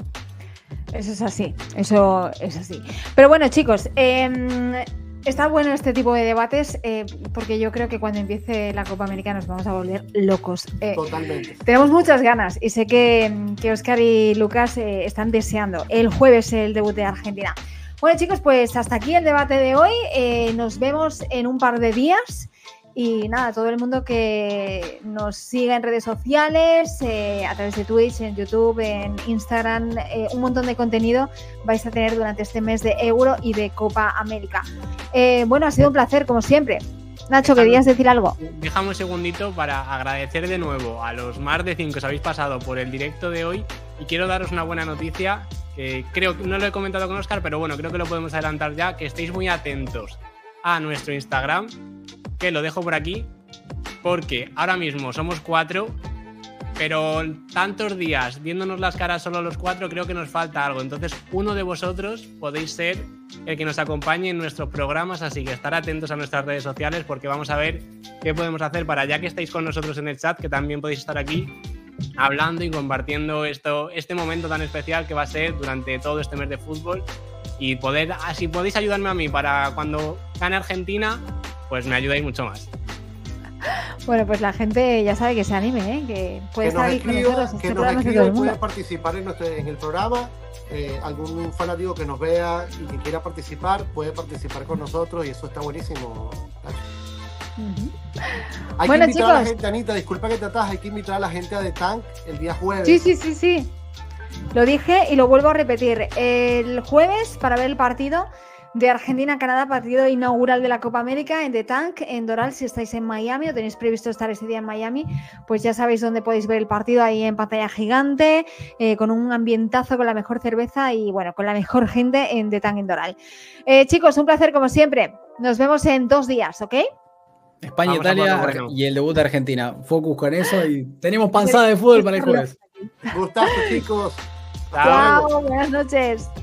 Eso es así, eso es así. Pero bueno, chicos, eh, está bueno este tipo de debates, eh, porque yo creo que cuando empiece la Copa América nos vamos a volver locos. Eh, Totalmente. tenemos muchas ganas, y sé que, que Óscar y Lucas eh, están deseando el jueves el debut de Argentina. Bueno, chicos, pues hasta aquí el debate de hoy. Eh, nos vemos en un par de días. Y nada, todo el mundo que nos siga en redes sociales, eh, a través de Twitch, en YouTube, en Instagram, eh, un montón de contenido vais a tener durante este mes de Euro y de Copa América. Eh, bueno, ha sido un placer, como siempre. Nacho, ¿querías decir algo? Déjame un segundito para agradecer de nuevo a los más de cinco que os habéis pasado por el directo de hoy, y quiero daros una buena noticia, que creo que no lo he comentado con Óscar, pero bueno, creo que lo podemos adelantar ya, que estéis muy atentos a nuestro Instagram, que lo dejo por aquí, porque ahora mismo somos cuatro, pero tantos días viéndonos las caras solo los cuatro, creo que nos falta algo. Entonces, uno de vosotros podéis ser el que nos acompañe en nuestros programas, así que estar atentos a nuestras redes sociales, porque vamos a ver qué podemos hacer para, ya que estáis con nosotros en el chat, que también podéis estar aquí hablando y compartiendo esto, este momento tan especial que va a ser durante todo este mes de fútbol, y poder, así podéis ayudarme a mí para cuando gane Argentina, pues me ayudáis mucho más. Bueno, pues la gente ya sabe que se anime, ¿eh? Que puede Que estar nos ahí con escriba, nosotros. que Este nos programa es de escriba todo y el puede mundo. participar en, nuestro, en el programa. Eh, algún fanático que nos vea y que quiera participar, puede participar con nosotros y eso está buenísimo. Ujú. Hay Bueno, que invitar a la chicos. gente, Anita, disculpa que te atas, hay que invitar a la gente a The Tank el día jueves. Sí, sí, sí, sí. Lo dije y lo vuelvo a repetir. El jueves para ver el partido de Argentina-Canadá, partido inaugural de la Copa América en The Tank, en Doral. Si estáis en Miami o tenéis previsto estar ese día en Miami, pues ya sabéis dónde podéis ver el partido, ahí en pantalla gigante, eh, con un ambientazo, con la mejor cerveza y bueno, con la mejor gente en The Tank en Doral. Eh, chicos, un placer como siempre. Nos vemos en dos días, ¿ok? España, Vamos a Italia por lo bueno. y el debut de Argentina. Focus con eso y tenemos panzada de fútbol para el jueves. Gustazo, chicos. Chao. Chao, buenas noches.